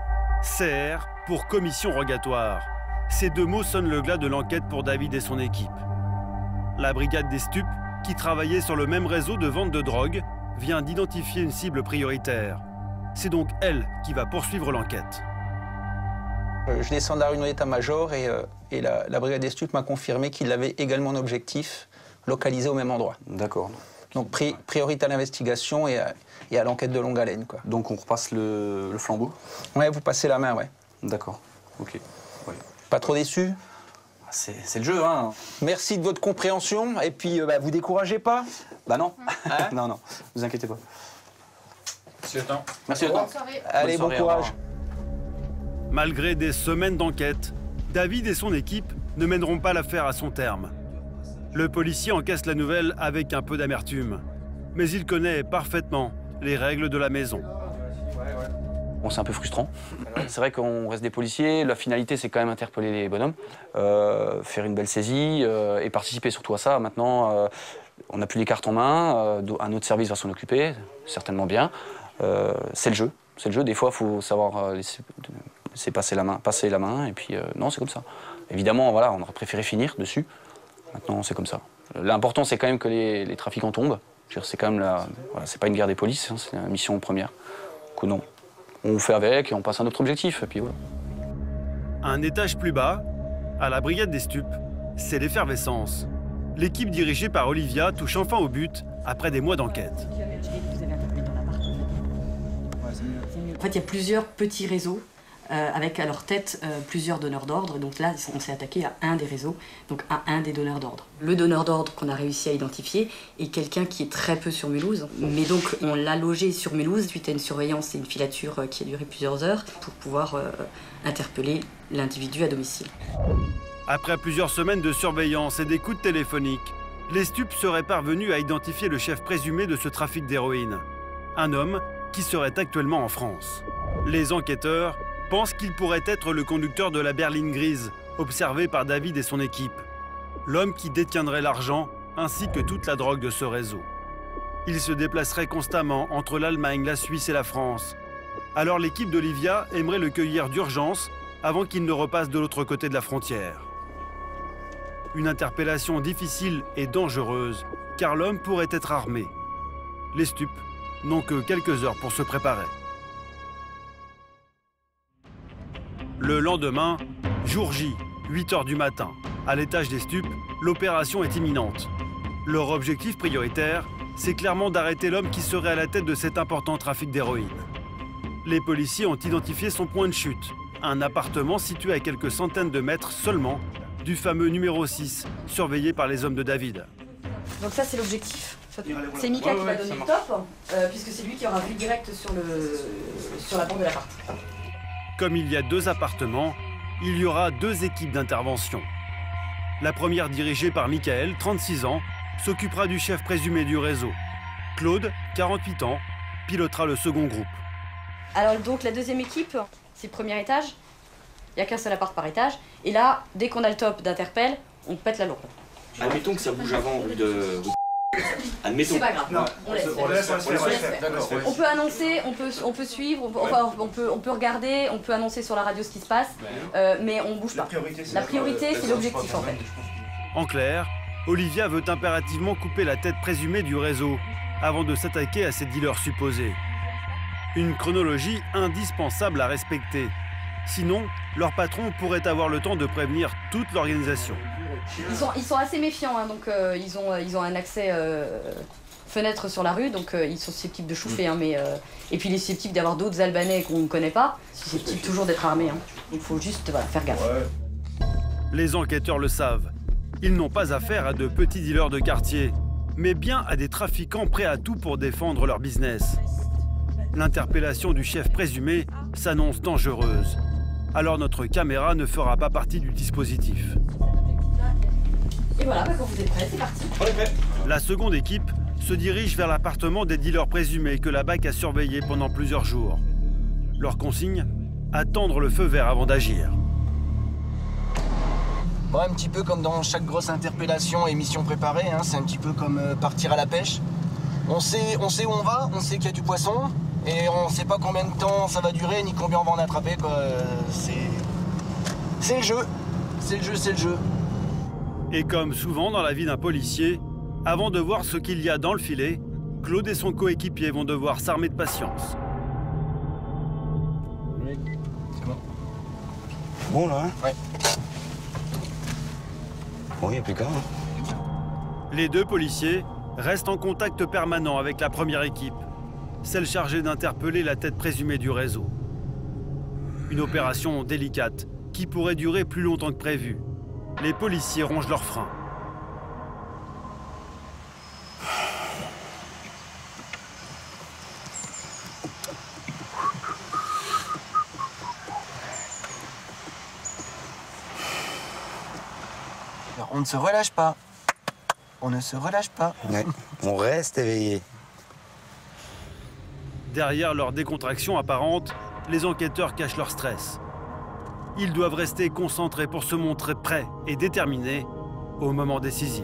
CR pour commission rogatoire. Ces deux mots sonnent le glas de l'enquête pour David et son équipe. La brigade des stupes, qui travaillait sur le même réseau de vente de drogue, vient d'identifier une cible prioritaire. C'est donc elle qui va poursuivre l'enquête. Je descends de la réunion d'état-major et la brigade des stupes m'a confirmé qu'il avait également un objectif localisé au même endroit. D'accord. Donc priorité à l'investigation et à l'enquête de longue haleine, quoi. Donc on repasse le flambeau? Ouais, vous passez la main, ouais. D'accord. Ok. Ouais. Pas trop déçu? C'est le jeu, hein. Merci de votre compréhension et puis vous découragez pas? Bah non. Hein? Non, non. Vous inquiétez pas. Monsieur le temps. Merci lieutenant. Allez, Bonne bon soirée, au courage. revoir. Malgré des semaines d'enquête, David et son équipe ne mèneront pas l'affaire à son terme. Le policier encaisse la nouvelle avec un peu d'amertume, mais il connaît parfaitement les règles de la maison. Bon, c'est un peu frustrant. C'est vrai qu'on reste des policiers. La finalité, c'est quand même interpeller les bonhommes, faire une belle saisie et participer surtout à ça. Maintenant, on n'a plus les cartes en main. Un autre service va s'en occuper, certainement bien. C'est le jeu. C'est le jeu. Des fois, il faut savoir laisser passer la main. Et puis, non, c'est comme ça. Évidemment, voilà, on aurait préféré finir dessus. Maintenant, c'est comme ça. L'important, c'est quand même que les trafiquants tombent. C'est quand même voilà, c'est pas une guerre des polices, hein, c'est la mission première. Que non. On fait avec et on passe à notre objectif, et puis voilà. Un étage plus bas, à la brigade des stupes, c'est l'effervescence. L'équipe dirigée par Olivia touche enfin au but après des mois d'enquête. En fait, il y a plusieurs petits réseaux avec à leur tête plusieurs donneurs d'ordre. Donc là, on s'est attaqué à un des réseaux, donc à un des donneurs d'ordre. Le donneur d'ordre qu'on a réussi à identifier est quelqu'un qui est très peu sur Mulhouse. Mais donc, on l'a logé sur Mulhouse suite à une surveillance et une filature qui a duré plusieurs heures pour pouvoir interpeller l'individu à domicile. Après plusieurs semaines de surveillance et d'écoute téléphonique, les stupes seraient parvenus à identifier le chef présumé de ce trafic d'héroïne. Un homme qui serait actuellement en France. Les enquêteurs pensent qu'il pourrait être le conducteur de la berline grise, observé par David et son équipe. L'homme qui détiendrait l'argent ainsi que toute la drogue de ce réseau. Il se déplacerait constamment entre l'Allemagne, la Suisse et la France. Alors l'équipe d'Olivia aimerait le cueillir d'urgence avant qu'il ne repasse de l'autre côté de la frontière. Une interpellation difficile et dangereuse, car l'homme pourrait être armé. Les stupes n'ont que quelques heures pour se préparer. Le lendemain, jour J, 8 h du matin. À l'étage des stupes, l'opération est imminente. Leur objectif prioritaire, c'est clairement d'arrêter l'homme qui serait à la tête de cet important trafic d'héroïne. Les policiers ont identifié son point de chute, un appartement situé à quelques centaines de mètres seulement du fameux numéro 6, surveillé par les hommes de David. Donc ça, c'est l'objectif. C'est Mika qui va donner le top, puisque c'est lui qui aura vue directe sur la porte de l'appart. Comme il y a 2 appartements, il y aura 2 équipes d'intervention. La première, dirigée par Michael, 36 ans, s'occupera du chef présumé du réseau. Claude, 48 ans, pilotera le second groupe. Alors donc la deuxième équipe, c'est le premier étage. Il n'y a qu'un seul appart par étage. Et là, dès qu'on a le top d'interpelle, on pète la lourde. Admettons que ça bouge avant rue de Admettons. C'est pas grave, Non, on laisse faire. On peut annoncer, on peut suivre, on peut regarder, on peut annoncer sur la radio ce qui se passe, mais on bouge pas. La priorité, c'est l'objectif en fait. En clair, Olivia veut impérativement couper la tête présumée du réseau avant de s'attaquer à ses dealers supposés. Une chronologie indispensable à respecter. Sinon, leur patron pourrait avoir le temps de prévenir toute l'organisation. Ils sont assez méfiants, hein, donc ils ont un accès fenêtre sur la rue, donc ils sont susceptibles de chouffer. Hein, et puis il est susceptible d'avoir d'autres Albanais qu'on ne connaît pas, susceptibles toujours d'être armés. Hein. Il faut juste faire gaffe. Les enquêteurs le savent. Ils n'ont pas affaire à de petits dealers de quartier, mais bien à des trafiquants prêts à tout pour défendre leur business. L'interpellation du chef présumé s'annonce dangereuse. Alors notre caméra ne fera pas partie du dispositif. Et voilà, quand vous êtes prêts, c'est parti. La seconde équipe se dirige vers l'appartement des dealers présumés que la BAC a surveillé pendant plusieurs jours. Leur consigne, attendre le feu vert avant d'agir. Bon, un petit peu comme dans chaque grosse interpellation et mission préparée, hein, c'est un petit peu comme partir à la pêche. On sait où on va, on sait qu'il y a du poisson, et on sait pas combien de temps ça va durer, ni combien on va en attraper, quoi. C'est le jeu. C'est le jeu. Et comme souvent dans la vie d'un policier, avant de voir ce qu'il y a dans le filet, Claude et son coéquipier vont devoir s'armer de patience. Oui, c'est bon. Bon là, hein? Ouais. Bon, il n'y a plus qu'à. Les deux policiers restent en contact permanent avec la première équipe, celle chargée d'interpeller la tête présumée du réseau. Une opération délicate qui pourrait durer plus longtemps que prévu. Les policiers rongent leurs freins. On ne se relâche pas. On ne se relâche pas. Ouais. On reste éveillé. Derrière leur décontraction apparente, les enquêteurs cachent leur stress. Ils doivent rester concentrés pour se montrer prêts et déterminés au moment décisif.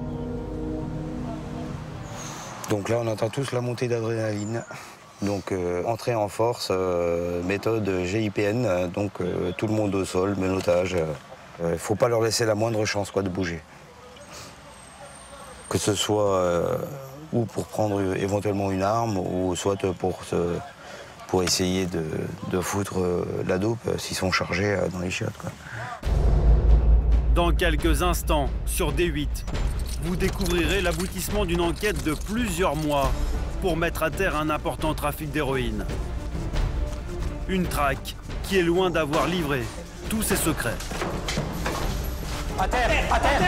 Donc là, on entend tous la montée d'adrénaline. Donc entrée en force, méthode GIPN, donc tout le monde au sol, menottage. Il ne faut pas leur laisser la moindre chance de bouger. Que ce soit ou pour prendre éventuellement une arme, ou soit pour essayer de foutre la dope s'ils sont chargés dans les chiottes, quoi. Dans quelques instants, sur D8, vous découvrirez l'aboutissement d'une enquête de plusieurs mois pour mettre à terre un important trafic d'héroïne. Une traque qui est loin d'avoir livré tous ses secrets. À terre! À terre!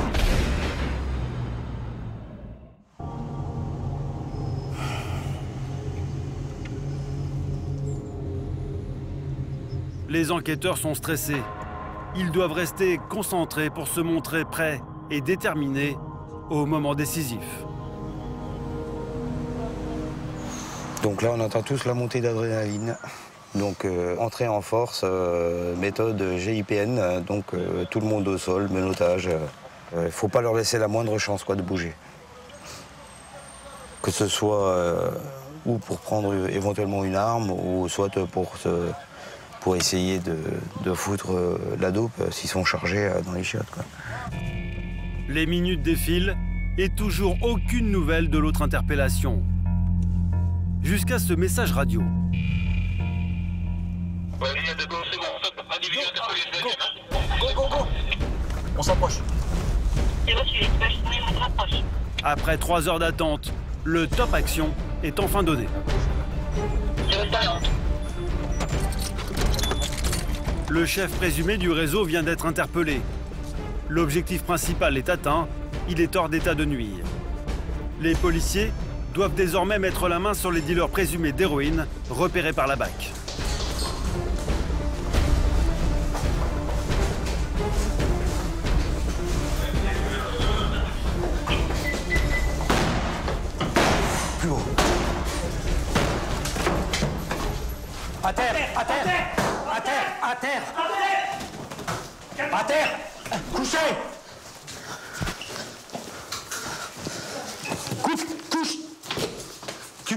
Les enquêteurs sont stressés. Ils doivent rester concentrés pour se montrer prêts et déterminés au moment décisif. Donc là, on entend tous la montée d'adrénaline. Donc entrée en force, méthode GIPN, donc tout le monde au sol, menottage. Il ne faut pas leur laisser la moindre chance de bouger. Que ce soit ou pour prendre éventuellement une arme, ou soit pour essayer de foutre la dope s'ils sont chargés dans les chiottes, quoi. Les minutes défilent et toujours aucune nouvelle de l'autre interpellation. Jusqu'à ce message radio. Go! On s'approche. Après 3 heures d'attente, le top action est enfin donné. Le chef présumé du réseau vient d'être interpellé. L'objectif principal est atteint, il est hors d'état de nuire. Les policiers doivent désormais mettre la main sur les dealers présumés d'héroïne repérés par la BAC. Plus haut. À terre! À terre! À terre! À terre! À terre! Couchez!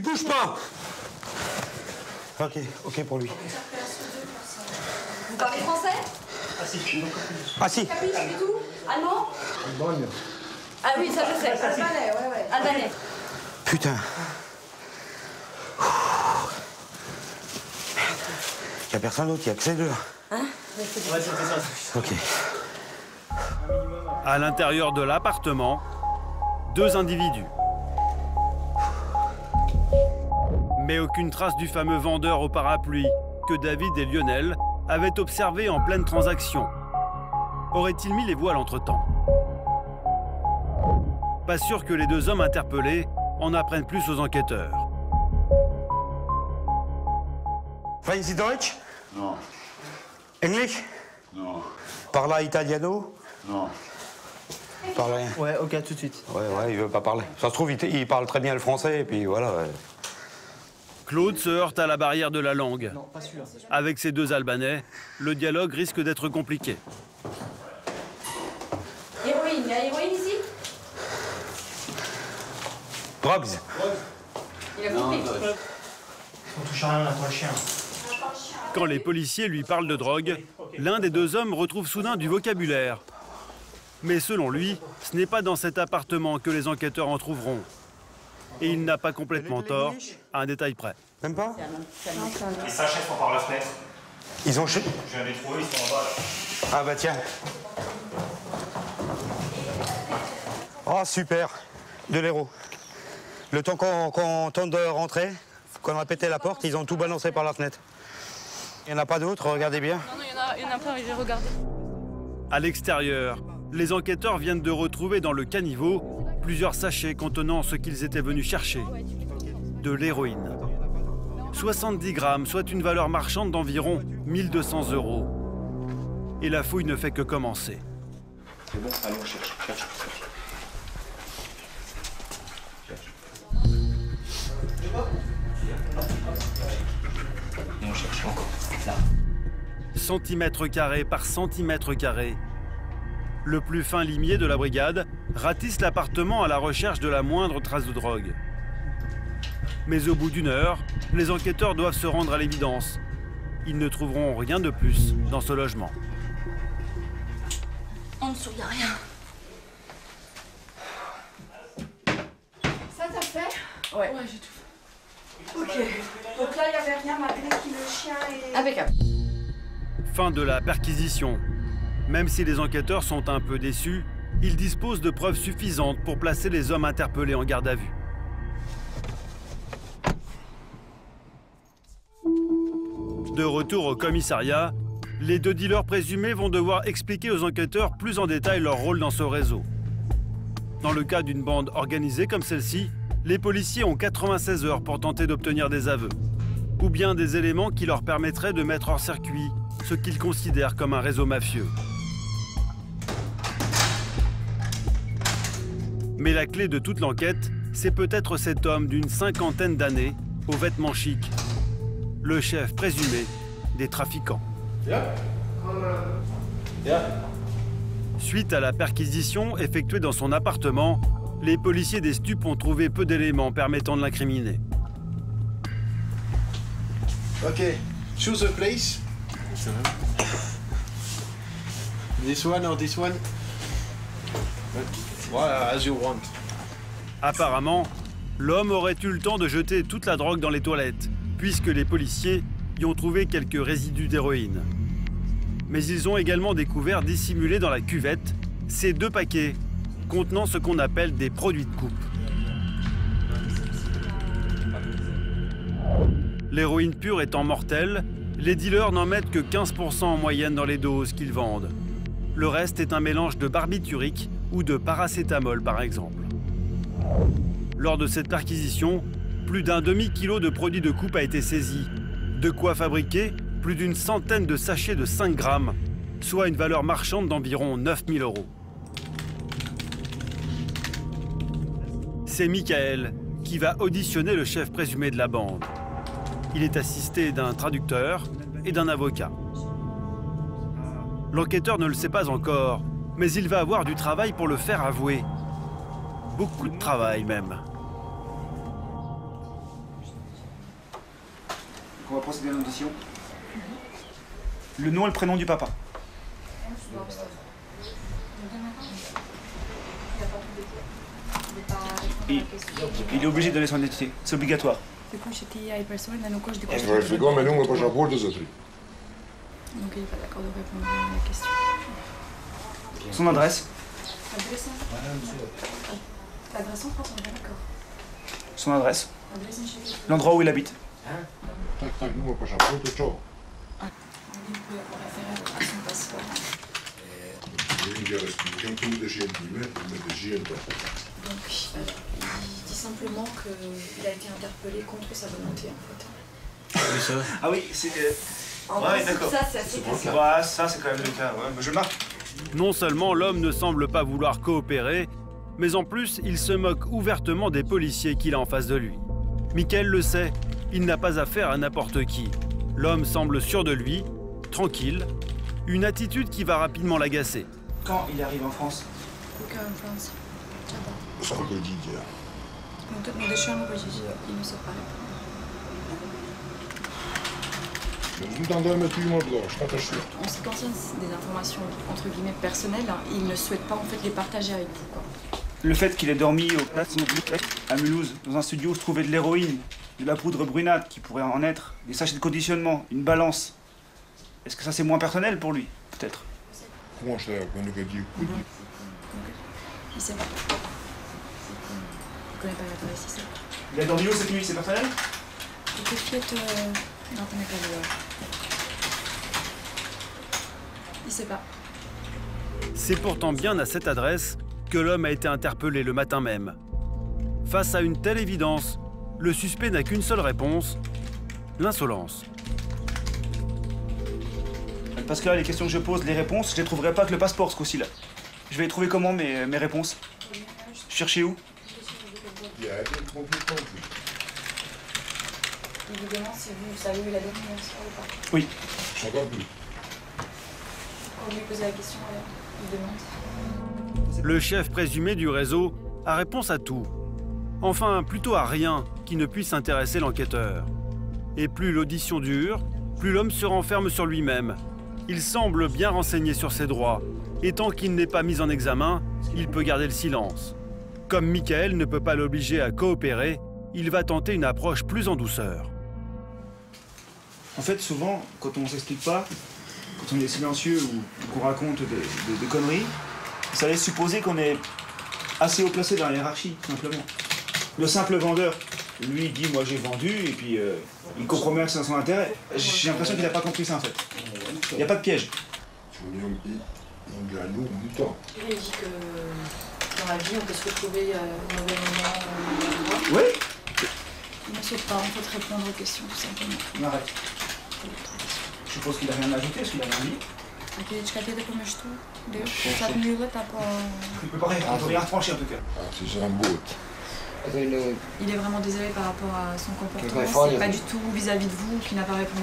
bouge pas. Ok pour lui. Vous parlez français? Ah si. Capiche du tout? Allemand? Allemagne. Ah oui, ça je sais. Albanais, ouais. Albanais. Putain. Il n'y a personne d'autre, il n'y a que ces deux. Hein? Ouais, c'était ça. Ok. À l'intérieur de l'appartement, 2 individus. Mais aucune trace du fameux vendeur au parapluie que David et Lionel avaient observé en pleine transaction. Aurait-il mis les voiles entre-temps? Pas sûr que les 2 hommes interpellés en apprennent plus aux enquêteurs. Sprechen Sie Deutsch? Non. English? Non. Parla italiano? Non. Parle rien. Ouais, ok, tout de suite. Ouais, il veut pas parler. Ça se trouve, il parle très bien le français, et puis voilà. Ouais. Claude se heurte à la barrière de la langue. Non, pas sûr. Avec ces 2 Albanais, le dialogue risque d'être compliqué. Héroïne, il y a héroïne ici? Drugs. Il a compris. On touche à rien, on attend le chien. Quand les policiers lui parlent de drogue, l'un des 2 hommes retrouve soudain du vocabulaire. Mais selon lui, ce n'est pas dans cet appartement que les enquêteurs en trouveront. Et il n'a pas complètement tort, à un détail près. Même pas? Les sachets sont par la fenêtre. Ils ont... Je viens de les trouver, ils sont en bas là. Ah bah tiens. Oh super, de l'héros. Le temps qu'on tente de rentrer, qu'on a pété la porte, ils ont tout balancé par la fenêtre. Il n'y en a pas d'autres, regardez bien. Non, il y en a pas, j'ai regardé. À l'extérieur, les enquêteurs viennent de retrouver dans le caniveau plusieurs sachets contenant ce qu'ils étaient venus chercher. De l'héroïne. 70 grammes, soit une valeur marchande d'environ 1 200 €. Et la fouille ne fait que commencer. C'est bon, allez, on cherche. Et on cherche encore. Là. Centimètre carré par centimètre carré. Le plus fin limier de la brigade ratisse l'appartement à la recherche de la moindre trace de drogue. Mais au bout d'1 heure, les enquêteurs doivent se rendre à l'évidence. Ils ne trouveront rien de plus dans ce logement. En dessous, il n'y a rien. Ça t'as fait? Ouais. Ouais, j'ai tout fait. Ok. Donc là, il n'y avait rien malgré que le chien est... Impeccable. Fin de la perquisition. Même si les enquêteurs sont un peu déçus, ils disposent de preuves suffisantes pour placer les hommes interpellés en garde à vue. De retour au commissariat, les 2 dealers présumés vont devoir expliquer aux enquêteurs plus en détail leur rôle dans ce réseau. Dans le cas d'une bande organisée comme celle-ci, les policiers ont 96 heures pour tenter d'obtenir des aveux, ou bien des éléments qui leur permettraient de mettre hors circuit ce qu'ils considèrent comme un réseau mafieux. Mais la clé de toute l'enquête, c'est peut-être cet homme d'une 50aine d'années, aux vêtements chics, le chef présumé des trafiquants. Suite à la perquisition effectuée dans son appartement, les policiers des stupes ont trouvé peu d'éléments permettant de l'incriminer. Ok, choose a place. This one or this one? Voilà, as you want. Apparemment, l'homme aurait eu le temps de jeter toute la drogue dans les toilettes, puisque les policiers y ont trouvé quelques résidus d'héroïne. Mais ils ont également découvert dissimulés dans la cuvette ces 2 paquets contenant ce qu'on appelle des produits de coupe. L'héroïne pure étant mortelle, les dealers n'en mettent que 15% en moyenne dans les doses qu'ils vendent. Le reste est un mélange de barbiturique ou de paracétamol par exemple. Lors de cette perquisition, plus d'1 demi-kilo de produits de coupe a été saisi. De quoi fabriquer plus d'une centaine de sachets de 5 grammes, soit une valeur marchande d'environ 9 000 €. C'est Michael qui va auditionner le chef présumé de la bande. Il est assisté d'un traducteur et d'un avocat. L'enquêteur ne le sait pas encore, mais il va avoir du travail pour le faire avouer. Beaucoup de travail même. on va procéder à l'audition. Le nom et le prénom du papa. Il est obligé de donner son identité, c'est obligatoire. Verificăm numele pașaportul să trec. Donc il n'est pas d'accord de répondre à la question. Son adresse. L'adresse en France, on est d'accord. Son adresse. L'endroit où il habite. Tac, numele pașaportul, ciao. On peut référer à son passeport. Donc il dit simplement qu'il a été interpellé contre sa volonté en fait. Oui, ça. Ah oui, c'est... Ouais, d'accord. Ça, c'est assez classique. Ouais, ça, c'est quand même le cas. Ouais, je marque. Non seulement l'homme ne semble pas vouloir coopérer, mais en plus, il se moque ouvertement des policiers qu'il a en face de lui. Mickaël le sait, il n'a pas affaire à n'importe qui. L'homme semble sûr de lui, tranquille, une attitude qui va rapidement l'agacer. Quand il arrive en France? Aucun en France. Ça peut le dire. Il ne sait pas répondre. En ce qui concerne des informations entre guillemets personnelles, il ne souhaite pas en fait les partager avec vous, quoi. Le fait qu'il ait dormi au Place à Mulhouse, dans un studio où se trouvait de l'héroïne, de la poudre brunate qui pourrait en être, des sachets de conditionnement, une balance, est-ce que ça c'est moins personnel pour lui? Peut-être. Comment je sais, Il sait pas. Il connaît pas l'adresse, il sait pas. Il a dormi où cette nuit, c'est personnel? Non, on n'est pas là. Il sait pas. C'est pourtant bien à cette adresse que l'homme a été interpellé le matin même. Face à une telle évidence, le suspect n'a qu'une seule réponse, l'insolence. Parce que là, les questions que je pose, les réponses, je les trouverai pas que le passeport ce coup-ci là. Je vais les trouver comment mes réponses? Chercher où? Il vous demande si vous savez où il a dormi ou pas. Oui. Quand vous lui posez la question, il demande. Le chef présumé du réseau a réponse à tout. Enfin, plutôt à rien qui ne puisse intéresser l'enquêteur. Et plus l'audition dure, plus l'homme se renferme sur lui-même. Il semble bien renseigné sur ses droits. Et tant qu'il n'est pas mis en examen, il peut garder le silence. Comme Mickaël ne peut pas l'obliger à coopérer, il va tenter une approche plus en douceur. En fait, souvent, quand on ne s'explique pas, quand on est silencieux ou qu'on raconte des conneries, ça laisse supposer qu'on est assez haut placé dans la hiérarchie, tout simplement. Le simple vendeur, lui, il dit « moi j'ai vendu » et puis il compromet que c'est dans son intérêt. J'ai l'impression qu'il n'a pas compris ça, en fait. Il n'y a pas de piège. Il dit que dans la vie, on peut se retrouver au mauvais moment. Oui. Il ne souhaite pas en fait répondre aux questions, tout simplement. On arrête. Je suppose qu'il n'a rien ajouté, est-ce qu'il a rien dit? Il peut pas rien retrancher, en tout cas. C'est un bout. Il est vraiment désolé par rapport à son comportement. C'est pas du tout vis-à-vis de vous qu'il n'a pas répondu.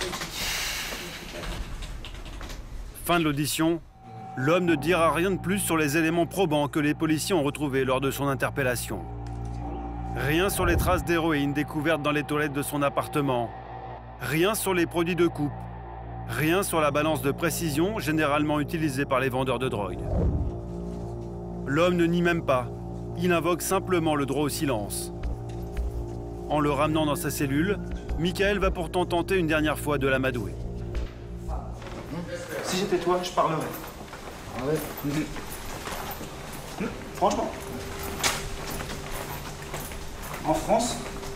Fin de l'audition. L'homme ne dira rien de plus sur les éléments probants que les policiers ont retrouvés lors de son interpellation. Rien sur les traces d'héroïne découvertes dans les toilettes de son appartement. Rien sur les produits de coupe. Rien sur la balance de précision généralement utilisée par les vendeurs de drogue. L'homme ne nie même pas. Il invoque simplement le droit au silence. En le ramenant dans sa cellule, Mickaël va pourtant tenter une dernière fois de l'amadouer. Si j'étais toi, je parlerais. Ah ouais. Franchement. En France,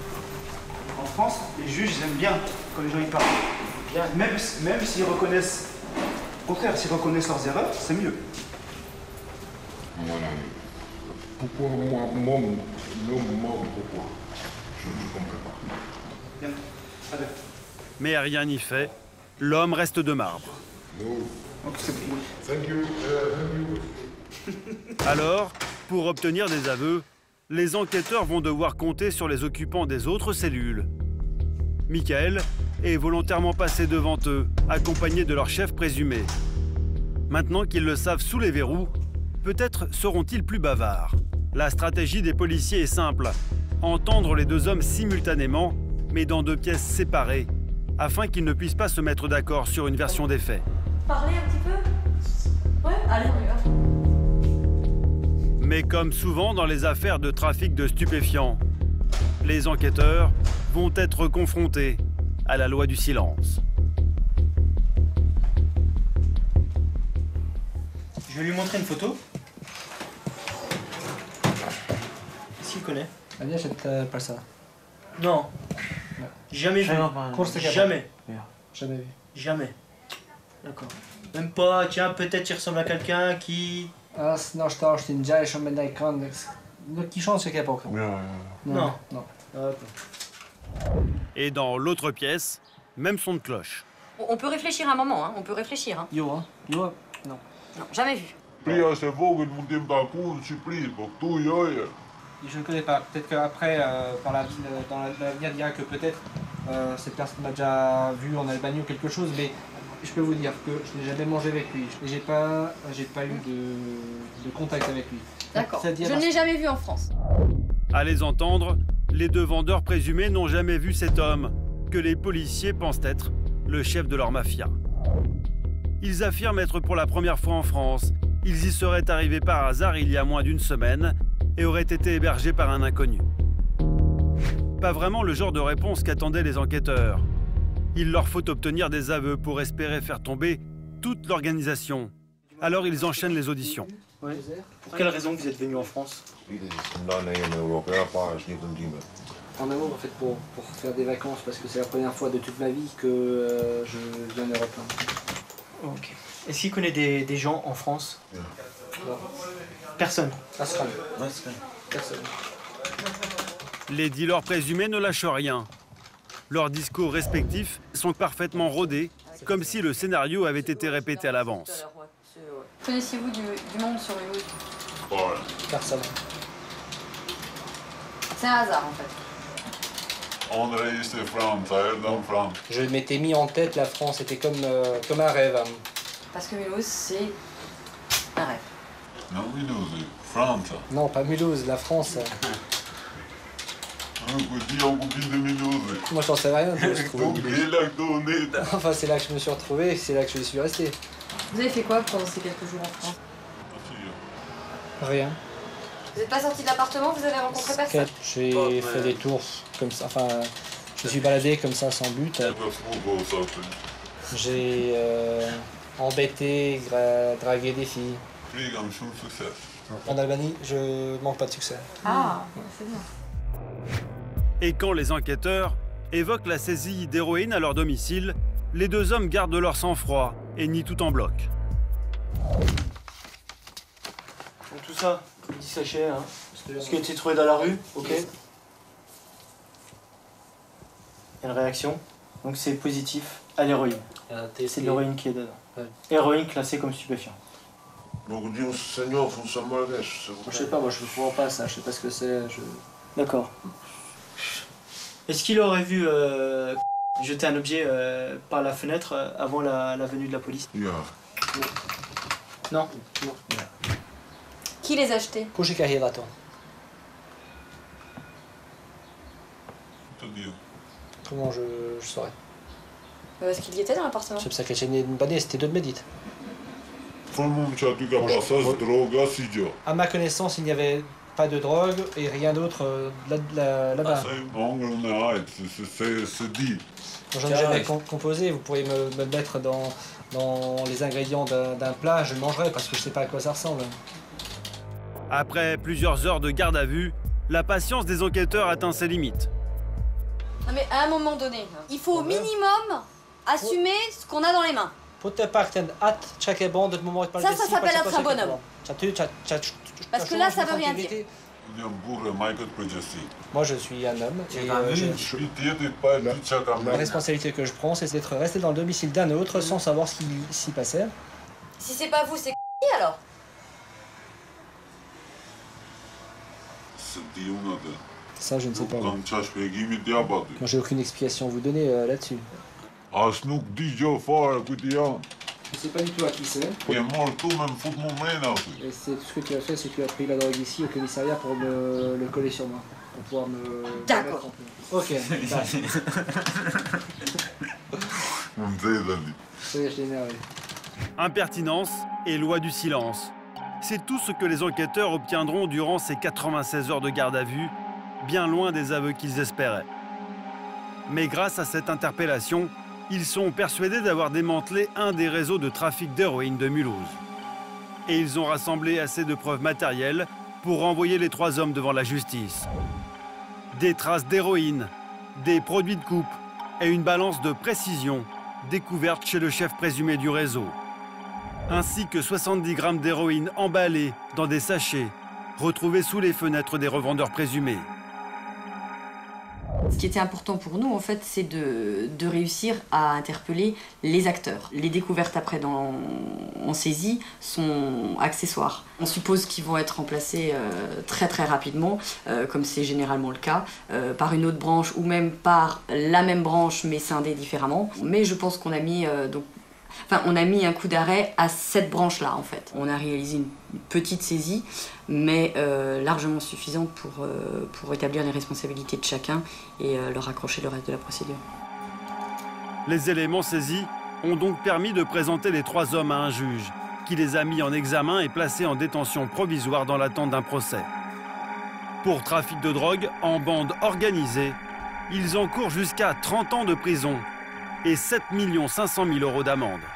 les juges ils aiment bien quand les gens y parlent. Même s'ils reconnaissent, au contraire, s'ils reconnaissent leurs erreurs, c'est mieux. Voilà. Pourquoi moi, pourquoi? Je ne comprends pas. Bien. Allez. Mais rien n'y fait. L'homme reste de marbre. Thank you. Alors, pour obtenir des aveux, les enquêteurs vont devoir compter sur les occupants des autres cellules. Mickaël est volontairement passé devant eux, accompagné de leur chef présumé. Maintenant qu'ils le savent sous les verrous, peut-être seront-ils plus bavards. La stratégie des policiers est simple. Entendre les deux hommes simultanément, mais dans deux pièces séparées, afin qu'ils ne puissent pas se mettre d'accord sur une version des faits. Parler un petit peu? Ouais, allez, on y va. Mais comme souvent dans les affaires de trafic de stupéfiants, les enquêteurs vont être confrontés à la loi du silence. Je vais lui montrer une photo. S'il connaît. ليش البرسا؟ Non. Jamais vu. Jamais. Jamais vu. Jamais. D'accord. Même pas, tiens, peut-être il ressemble à quelqu'un qui... Ah, 12 tin جاي شو من كان qui chante ce qu'il pas. Non. Non. Et dans l'autre pièce, même son de cloche. On peut réfléchir un moment, hein. On peut réfléchir. Hein. Yo, hein. Yo, non. Non, jamais vu. Je ne connais pas. Peut-être qu'après, dans l'avenir, dira que peut-être cette personne m'a déjà vu en Albanie ou quelque chose, mais je peux vous dire que je n'ai jamais mangé avec lui. J'ai pas eu de contact avec lui. D'accord. Je ne l'ai jamais vu en France. À les entendre, les deux vendeurs présumés n'ont jamais vu cet homme, que les policiers pensent être le chef de leur mafia. Ils affirment être pour la première fois en France. Ils y seraient arrivés par hasard il y a moins d'une semaine et auraient été hébergés par un inconnu. Pas vraiment le genre de réponse qu'attendaient les enquêteurs. Il leur faut obtenir des aveux pour espérer faire tomber toute l'organisation. Alors ils enchaînent les auditions. Ouais. Pour quelle raison vous êtes venu en France? En Europe, en fait, pour faire des vacances, parce que c'est la première fois de toute ma vie que je viens en Europe. Ok. Est-ce qu'il connaît des gens en France? Non. Personne. Personne. Personne. Les dealers présumés ne lâchent rien. Leurs discours respectifs sont parfaitement rodés, comme si le scénario avait été répété à l'avance. Connaissez-vous du monde sur Mulhouse? Personne. C'est un hasard en fait. Je m'étais mis en tête la France, c'était comme un rêve. Parce que Mulhouse, c'est un rêve. Non, Mulhouse, France. Non, pas Mulhouse, la France. Moi, j'en sais rien. Je enfin, c'est là que je me suis retrouvé, c'est là que je suis resté. Vous avez fait quoi pendant ces quelques jours en France? Rien. Vous n'êtes pas sorti de l'appartement, vous avez rencontré personne? J'ai fait des tours comme ça, enfin, je me suis baladé comme ça sans but. J'ai embêté, dragué des filles. En Albanie, je manque pas de succès. Ah, c'est bien. Et quand les enquêteurs évoquent la saisie d'héroïne à leur domicile, les deux hommes gardent leur sang-froid et nient tout en bloc. Donc tout ça, 10 sachets, hein. Ce qui a été trouvé dans la rue, ok. Il y a une réaction, donc c'est positif à l'héroïne. C'est de l'héroïne qui est dedans. Ouais. Héroïne classée comme stupéfiant. Je sais pas, moi je ne comprends pas ça, je sais pas ce que c'est. D'accord. Est-ce qu'il aurait vu jeter un objet par la fenêtre avant la venue de la police? Non. Qui les a achetés? Comment je saurais? Est-ce qu'il y était dans l'appartement? C'était deux médites. À ma connaissance, il n'y avait pas de drogue et rien d'autre là-bas. J'en ai jamais composé, vous pourriez me mettre dans les ingrédients d'un plat, je le mangerai parce que je sais pas à quoi ça ressemble. Après plusieurs heures de garde à vue, la patience des enquêteurs atteint ses limites. Non mais à un moment donné, il faut au minimum assumer ce qu'on a dans les mains. Ça s'appelle être un bonhomme. Parce que là, ça veut rien dire. Moi, je suis un homme et la responsabilité que je prends, c'est d'être resté dans le domicile d'un autre sans savoir ce qui s'y passait. Si c'est pas vous, c'est qui alors? Ça, je ne sais pas. Moi, j'ai aucune explication à vous donner là-dessus. Je ne sais pas du tout à qui c'est. Et c'est tout ce que tu as fait, c'est que tu as pris la drogue ici au commissariat pour me le coller sur moi. Pour pouvoir me... D'accord. Ok. Oui, je l'ai énervé. Impertinence et loi du silence. C'est tout ce que les enquêteurs obtiendront durant ces 96 heures de garde à vue, bien loin des aveux qu'ils espéraient. Mais grâce à cette interpellation, ils sont persuadés d'avoir démantelé un des réseaux de trafic d'héroïne de Mulhouse. Et ils ont rassemblé assez de preuves matérielles pour renvoyer les 3 hommes devant la justice. Des traces d'héroïne, des produits de coupe et une balance de précision découverte chez le chef présumé du réseau. Ainsi que 70 grammes d'héroïne emballés dans des sachets retrouvés sous les fenêtres des revendeurs présumés. Ce qui était important pour nous, en fait, c'est de réussir à interpeller les acteurs. Les découvertes après en saisie sont accessoires. On suppose qu'ils vont être remplacés très très rapidement, comme c'est généralement le cas, par une autre branche ou même par la même branche mais scindée différemment. Mais je pense qu'on a mis on a mis un coup d'arrêt à cette branche-là, en fait. On a réalisé une petite saisie, mais largement suffisante pour établir les responsabilités de chacun et leur accrocher le reste de la procédure. Les éléments saisis ont donc permis de présenter les 3 hommes à un juge, qui les a mis en examen et placés en détention provisoire dans l'attente d'un procès. Pour trafic de drogue en bande organisée, ils encourent jusqu'à 30 ans de prison et 7 500 000 € d'amende.